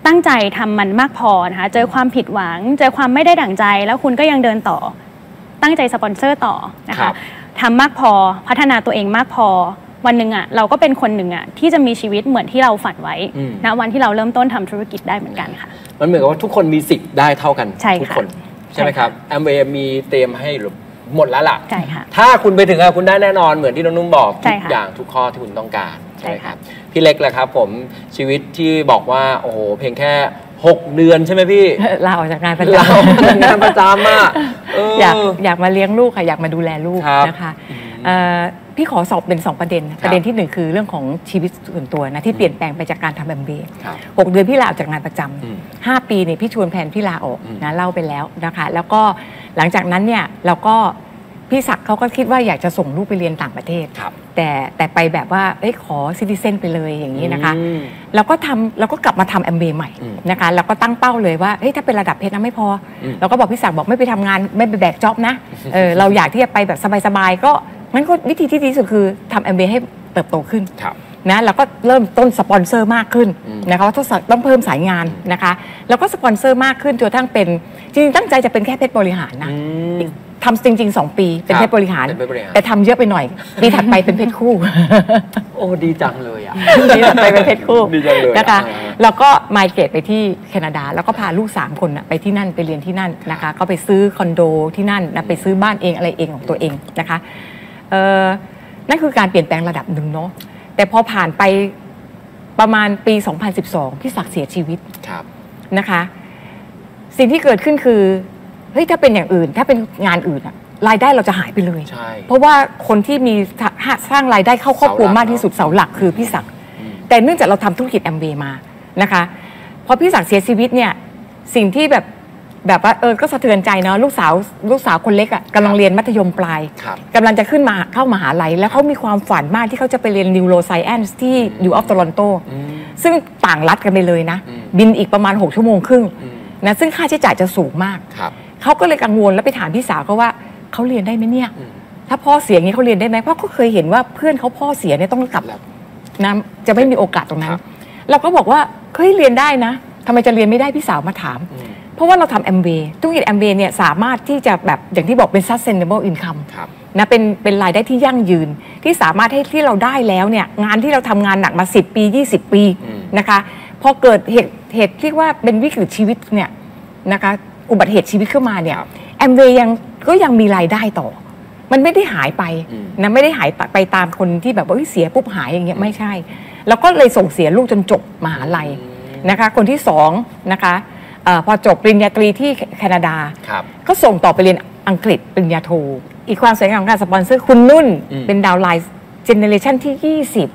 ตั้งใจทำมันมากพอนะคะเจอความผิดหวังเจอความไม่ได้ดั่งใจแล้วคุณก็ยังเดินต่อตั้งใจสปอนเซอร์ต่อนะคะทำมากพอพัฒนาตัวเองมากพอวันหนึ่งเราก็เป็นคนหนึ่งที่จะมีชีวิตเหมือนที่เราฝันไว้นะวันที่เราเริ่มต้นทำธุรกิจได้เหมือนกันค่ะมันเหมือนกับว่าทุกคนมีสิทธิ์ได้เท่ากันทุกคนใช่ไหมครับแอมเวย์มีเตรียมให้หรือหมดแล้วล่ะใช่ค่ะถ้าคุณไปถึงคุณได้แน่นอนเหมือนที่น้องนุ่มบอกทุกอย่างทุกข้อที่คุณต้องการใช่ไหมครับพี่เล็กแหละครับผมชีวิตที่บอกว่าโอ้โหเพียงแค่6 เดือนใช่ไหมพี่ลาออกจากงานประจำงานประจำอยากมาเลี้ยงลูกค่ะอยากมาดูแลลูกนะคะพี่ขอสอบเป็น2 ประเด็นที่1คือเรื่องของชีวิตส่วนตัวนะที่เปลี่ยนแปลงไปจากการทำMBA 6 เดือนพี่ลาออกจากงานประจำ5 ปีเนี่ยพี่ชวนแผนพี่ลาออกนะเล่าไปแล้วนะคะแล้วก็หลังจากนั้นเนี่ยเราก็พี่ศักดิ์เขาก็คิดว่าอยากจะส่งลูกไปเรียนต่างประเทศแต่ไปแบบว่าขอซิติเซนไปเลยอย่างนี้นะคะเราก็กลับมาทำMBA ใหม่นะคะเราก็ตั้งเป้าเลยว่าถ้าเป็นระดับเพชรนะไม่พอเราก็บอกพี่ศักดิ์บอกไม่ไปทำงานไม่ไปแบกจ็อบนะเราอยากที่จะไปแบบสบายๆก็งั้นก็วิธีที่ดีที่สุดคือทำMBAให้เติบโตขึ้นนะเราก็เริ่มต้นสปอนเซอร์มากขึ้นนะคะว่าต้องเพิ่มสายงานนะคะแล้วก็สปอนเซอร์มากขึ้นจนทั้งเป็นจริงๆตั้งใจจะเป็นแค่เพชรบริหารนะทำจริงๆ2 ปีเป็นเพชรบริหารแต่ทำเยอะไปหน่อยปีถัดไปเป็นเพชรคู่โอ้ดีจังเลยอ่ะปีถัดไปเป็นเพชรคู่ดีจังเลยนะคะแล้วก็ไมเกรดไปที่แคนาดาแล้วก็พาลูก3 คนไปที่นั่นไปเรียนที่นั่นนะคะก็ไปซื้อคอนโดที่นั่นนะไปซื้อบ้านเองอะไรเองของตัวเองนะคะนั่นคือการเปลี่ยนแปลงระดับหนึ่งเนาะแต่พอผ่านไปประมาณปี 2012 พี่ศักดิ์เสียชีวิตนะคะสิ่งที่เกิดขึ้นคือถ้าเป็นอย่างอื่นถ้าเป็นงานอื่นรายได้เราจะหายไปเลยเพราะว่าคนที่มีสร้างรายได้เข้าครอบครัวมากที่สุดเสาหลักคือพี่ศักดิ์แต่เนื่องจากเราทำธุรกิจMBAมานะคะพอพี่ศักดิ์เสียชีวิตเนี่ยสิ่งที่แบบว่าก็สะเทือนใจเนาะลูกสาวคนเล็กกำลังเรียนมัธยมปลายกำลังจะขึ้นมาเข้ามหาลัยแล้วเขามีความฝันมากที่เขาจะไปเรียน Neuroscience ที่ U of Toronto ซึ่งต่างรัฐกันไปเลยนะบินอีกประมาณ6 ชั่วโมงครึ่งนะซึ่งค่าใช้จ่ายจะสูงมากเขาก็เลยกังวลแล้วไปถามพี่สาวเขาว่าเขาเรียนได้ไหมเนี่ยถ้าพ่อเสียอย่างนี้เขาเรียนได้ไหมเพราะเขาเคยเห็นว่าเพื่อนเขาพ่อเสียเนี่ยต้องกลับนะจะไม่มีโอกาสตรงนั้นเราก็บอกว่าเรียนได้นะทำไมจะเรียนไม่ได้พี่สาวมาถามเพราะว่าเราทำMBAธุรกิจMBAเนี่ยสามารถที่จะแบบอย่างที่บอกเป็น sustainable income นะเป็นรายได้ที่ยั่งยืนที่สามารถให้ที่เราได้แล้วเนี่ยงานที่เราทำงานหนักมา10 ปี20 ปีนะคะพอเกิดเหตุที่ว่าเป็นวิกฤตชีวิตเนี่ยนะคะอุบัติเหตุชีวิตขึ้นมาเนี่ยMBAก็ยังมีรายได้ต่อมันไม่ได้หายไปนะไม่ได้หายไปตามคนที่แบบว่าเสียปุ๊บหายอย่างเงี้ยไม่ใช่แล้วก็เลยส่งเสียลูกจนจบมหาลัยนะคะคนที่2นะคะพอจบปริญญาตรีที่แคนาดาก็ส่งต่อไปเรียนอังกฤษปริญญาโทอีกความสวยงามของการสปอนเซอร์คุณนุ่นเป็นดาวไลน์เจเนเรชันที่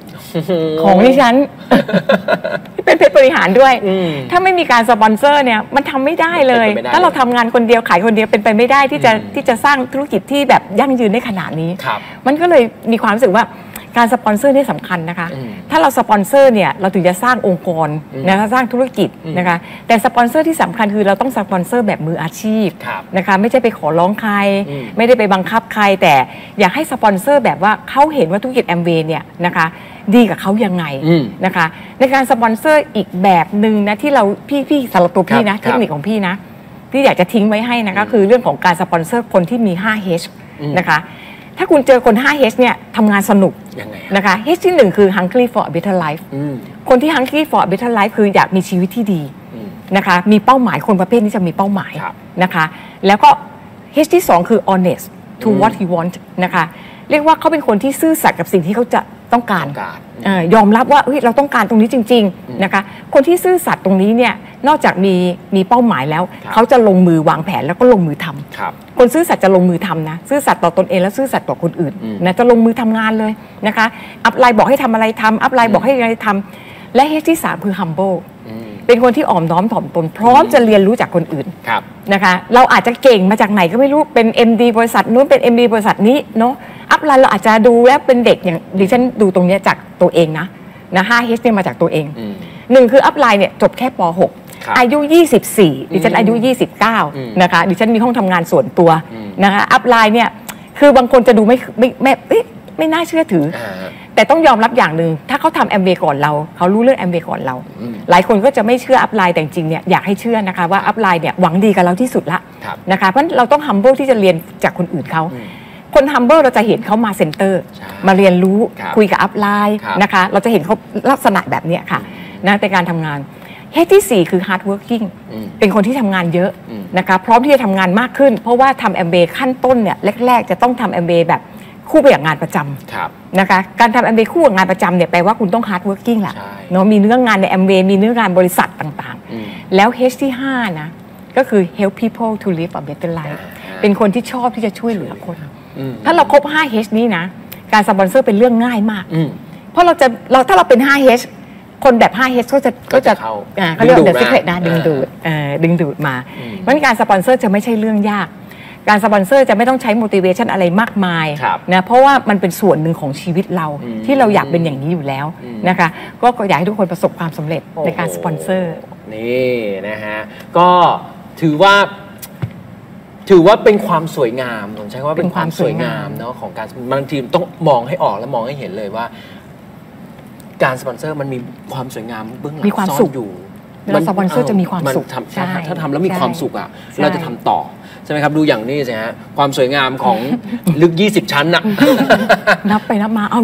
20ของดิฉันที่เป็นเพชรบริหารด้วยถ้าไม่มีการสปอนเซอร์เนี่ยมันทำไม่ได้เลยถ้าเราทำงานคนเดียวขายคนเดียวเป็นไปไม่ได้ที่จะสร้างธุรกิจที่แบบยั่งยืนได้ขนาดนี้มันก็เลยมีความรู้สึกว่าการสปอนเซอร์นี่สำคัญนะคะถ้าเราสปอนเซอร์เนี่ยเราถึงจะสร้างองค์กรนะคะสร้างธุรกิจนะคะแต่สปอนเซอร์ที่สำคัญคือเราต้องสปอนเซอร์แบบมืออาชีพนะคะไม่ใช่ไปขอร้องใครไม่ได้ไปบังคับใครแต่อยากให้สปอนเซอร์แบบว่าเขาเห็นว่าธุรกิจMBAเนี่ยนะคะดีกับเขายังไงนะคะในการสปอนเซอร์อีกแบบหนึ่งนะที่เราพี่สำหรับตัวพี่นะเทคนิคของพี่นะที่อยากจะทิ้งไว้ให้นะก็คือเรื่องของการสปอนเซอร์คนที่มี 5H นะคะถ้าคุณเจอคน 5H เนี่ยทำงานสนุกนะคะ H ที่1คือ hungry for a better life คนที่ hungry for a better life คืออยากมีชีวิตที่ดีนะคะมีเป้าหมายคนประเภทนี้จะมีเป้าหมายนะคะแล้วก็ H ที่2คือ honest to what he want นะคะเรียกว่าเขาเป็นคนที่ซื่อสัตย์กับสิ่งที่เขาจะต้องการยอมรับว่าเราต้องการตรงนี้จริงๆนะคะคนที่ซื่อสัตย์ตรงนี้เนี่ยนอกจากมีเป้าหมายแล้วเขาจะลงมือวางแผนแล้วก็ลงมือทำคนซื่อสัตย์จะลงมือทำนะซื่อสัตย์ต่อตนเองและซื่อสัตย์ต่อคนอื่นนะจะลงมือทำงานเลยนะคะอัพไลน์บอกให้ทำอะไรทำอัพไลน์บอกให้อะไรทำและเฮที่3คือ humble เป็นคนที่อ่อมน้อมถ่อมตนพร้อมจะเรียนรู้จากคนอื่นนะคะเราอาจจะเก่งมาจากไหนก็ไม่รู้เป็น MD บริษัทนู้นเป็น MD บริษัทนี้เนาะอัพไลน์เราอาจจะดูแล้วเป็นเด็กอย่างดิฉันดูตรงนี้จากตัวเองนะ 5H เนี่ยมาจากตัวเอง1คืออัพไลน์เนี่ยจบแค่ป.6 อายุ24ดิฉันอายุ29นะคะดิฉันมีห้องทำงานส่วนตัวนะคะอัพไลน์เนี่ยคือบางคนจะดูไม่น่าเชื่อถือแต่ต้องยอมรับอย่างหนึ่งถ้าเขาทำแอมเบย์ก่อนเราเขารู้เรื่องแอมเบย์ก่อนเรา หลายคนก็จะไม่เชื่ออัพไลน์แต่จริงๆเนี่ยอยากให้เชื่อนะคะว่าอัพไลน์เนี่ยหวังดีกับเราที่สุดละนะคะเพราะเราต้อง humble ที่จะเรียนจากคนอื่นเขาคน humble เราจะเห็นเขามาเซ็นเตอร์มาเรียนรู้คุยกับอัพไลน์นะคะเราจะเห็นเขาลักษณะแบบนี้ค่ะนะในการทำงานเฮดที่ 4 คือ hard working เป็นคนที่ทำงานเยอะนะคะพร้อมที่จะทำงานมากขึ้นเพราะว่าทำ MBA ขั้นต้นเนี่ยแรกๆจะต้องทำ MBA แบบคู่ไปกับงานประจำนะคะการทำ MBA คู่กับงานประจำเนี่ยแปลว่าคุณต้อง hard working แหละเนาะมีเนื้องานใน MBA มีเนื้องานบริษัทต่างๆแล้ว H ที่ 5 นะก็คือ help people to live a better life เป็นคนที่ชอบที่จะช่วยเหลือคนถ้าเราครบ 5H นี้นะการสปอนเซอร์เป็นเรื่องง่ายมากเพราะถ้าเราเป็น 5H คนแบบ 5H ก็จะเขาเรียกว่า The Secret นะดึงดูดมาเพราะงั้นการสปอนเซอร์จะไม่ใช่เรื่องยากการสปอนเซอร์จะไม่ต้องใช้ motivation อะไรมากมายนะเพราะว่ามันเป็นส่วนหนึ่งของชีวิตเราที่เราอยากเป็นอย่างนี้อยู่แล้วนะคะก็อยากให้ทุกคนประสบความสำเร็จในการสปอนเซอร์นี่นะฮะก็ถือว่าเป็นความสวยงามผมใช้คำว่าเป็นความสวยงามเนาะของการบางทีต้องมองให้ออกและมองให้เห็นเลยว่าการสปอนเซอร์มันมีความสวยงามเบื้องหลังซ่อนอยู่มันสปอนเซอร์จะมีความสุขถ้าทำแล้วมีความสุขอ่ะเราจะทำต่อใช่ไหมครับดูอย่างนี้สิฮะความสวยงามของลึก20 ชั้นอะนับไปนับมาเอา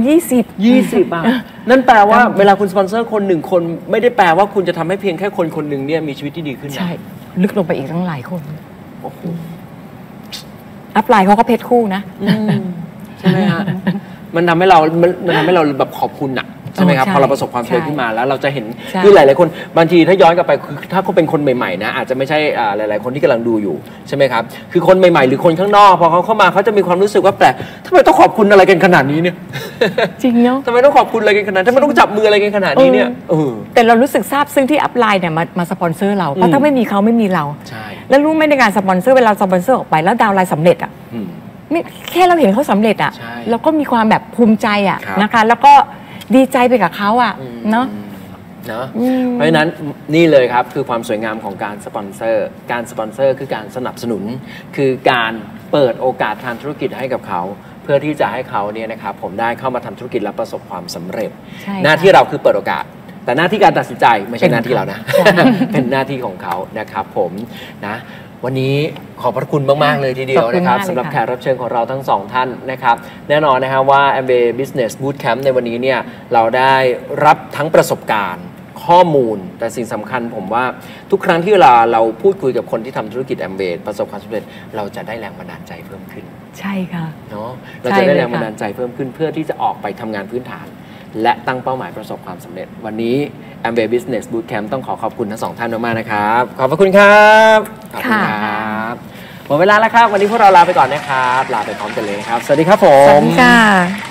20 อ่ะนั่นแปลว่าเวลาคุณสปอนเซอร์คน1คนไม่ได้แปลว่าคุณจะทำให้เพียงแค่คนหนึ่งเนี่ยมีชีวิตที่ดีขึ้นนะใช่ลึกลงไปอีกตั้งหลายคนโอ้โหอัพไลน์เขาก็เพชรคู่นะใช่ไหมฮะมันทำให้เราแบบขอบคุณอะใช่ไหมครับพอเราประสบความสำเร็จขึ้นมาแล้วเราจะเห็นคือหลายๆคนบางทีถ้าย้อนกลับไปคือถ้าเขาเป็นคนใหม่ๆนะอาจจะไม่ใช่หลายๆคนที่กำลังดูอยู่ใช่ไหมครับคือคนใหม่ๆหรือคนข้างนอกพอเขาเข้ามาเขาจะมีความรู้สึกว่าแปลกทำไมต้องขอบคุณอะไรกันขนาดนี้เนี่ยจริงเนาะทำไมต้องขอบคุณอะไรกันขนาดทำไมต้องจับมืออะไรกันขนาดนี้เนี่ยแต่เรารู้สึกซาบซึ้งที่อัพไลน์เนี่ยมาสปอนเซอร์เราเพราะถ้าไม่มีเขาไม่มีเราใช่แล้วรู้ไหมในการสปอนเซอร์เวลาสปอนเซอร์ออกไปแล้วดาวน์ไลน์สำเร็จอ่ะแค่เราเห็นเขาสำเร็จอ่ะเราก็มีความแบบภูมิใจอ่ะนะคะแล้วก็ดีใจไปกับเขาอ่ะเนาะเพราะฉะนั้นนี่เลยครับคือความสวยงามของการสปอนเซอร์คือการสนับสนุนคือการเปิดโอกาสทางธุรกิจให้กับเขาเพื่อที่จะให้เขาเนี่ยนะครับผมได้เข้ามาทำธุรกิจและประสบความสำเร็จหน้าที่เราคือเปิดโอกาสแต่หน้าที่การตัดสินใจไม่ใช่หน้าที่เรานะเป็นหน้าที่ของเขานะครับผมนะวันนี้ขอบพระคุณมากๆเลยทีเดียวนะครับสำหรับแขกรับเชิญของเราทั้ง2ท่านนะครับแน่นอนนะครับว่า MBA Business Bootcamp ในวันนี้เนี่ยเราได้รับทั้งประสบการณ์ข้อมูลแต่สิ่งสำคัญผมว่าทุกครั้งที่เวลาเราพูดคุยกับคนที่ทำธุรกิจ MBA ประสบความสำเร็จเราจะได้แรงบันดาลใจเพิ่มขึ้นใช่ค่ะเนาะเราจะได้แรงบันดาลใจเพิ่มขึ้นเพื่อที่จะออกไปทำงานพื้นฐานและตั้งเป้าหมายประสบความสำเร็จวันนี้ MBA Business Bootcamp ต้องขอบคุณทั้ง2ท่านมากๆนะครับขอบพระคุณครับขอบคุณครับหมดเวลาแล้วครับวันนี้พวกเราลาไปก่อนนะครับลาไปพร้อมกันเลยครับสวัสดีครับผมสวัสดีค่ะ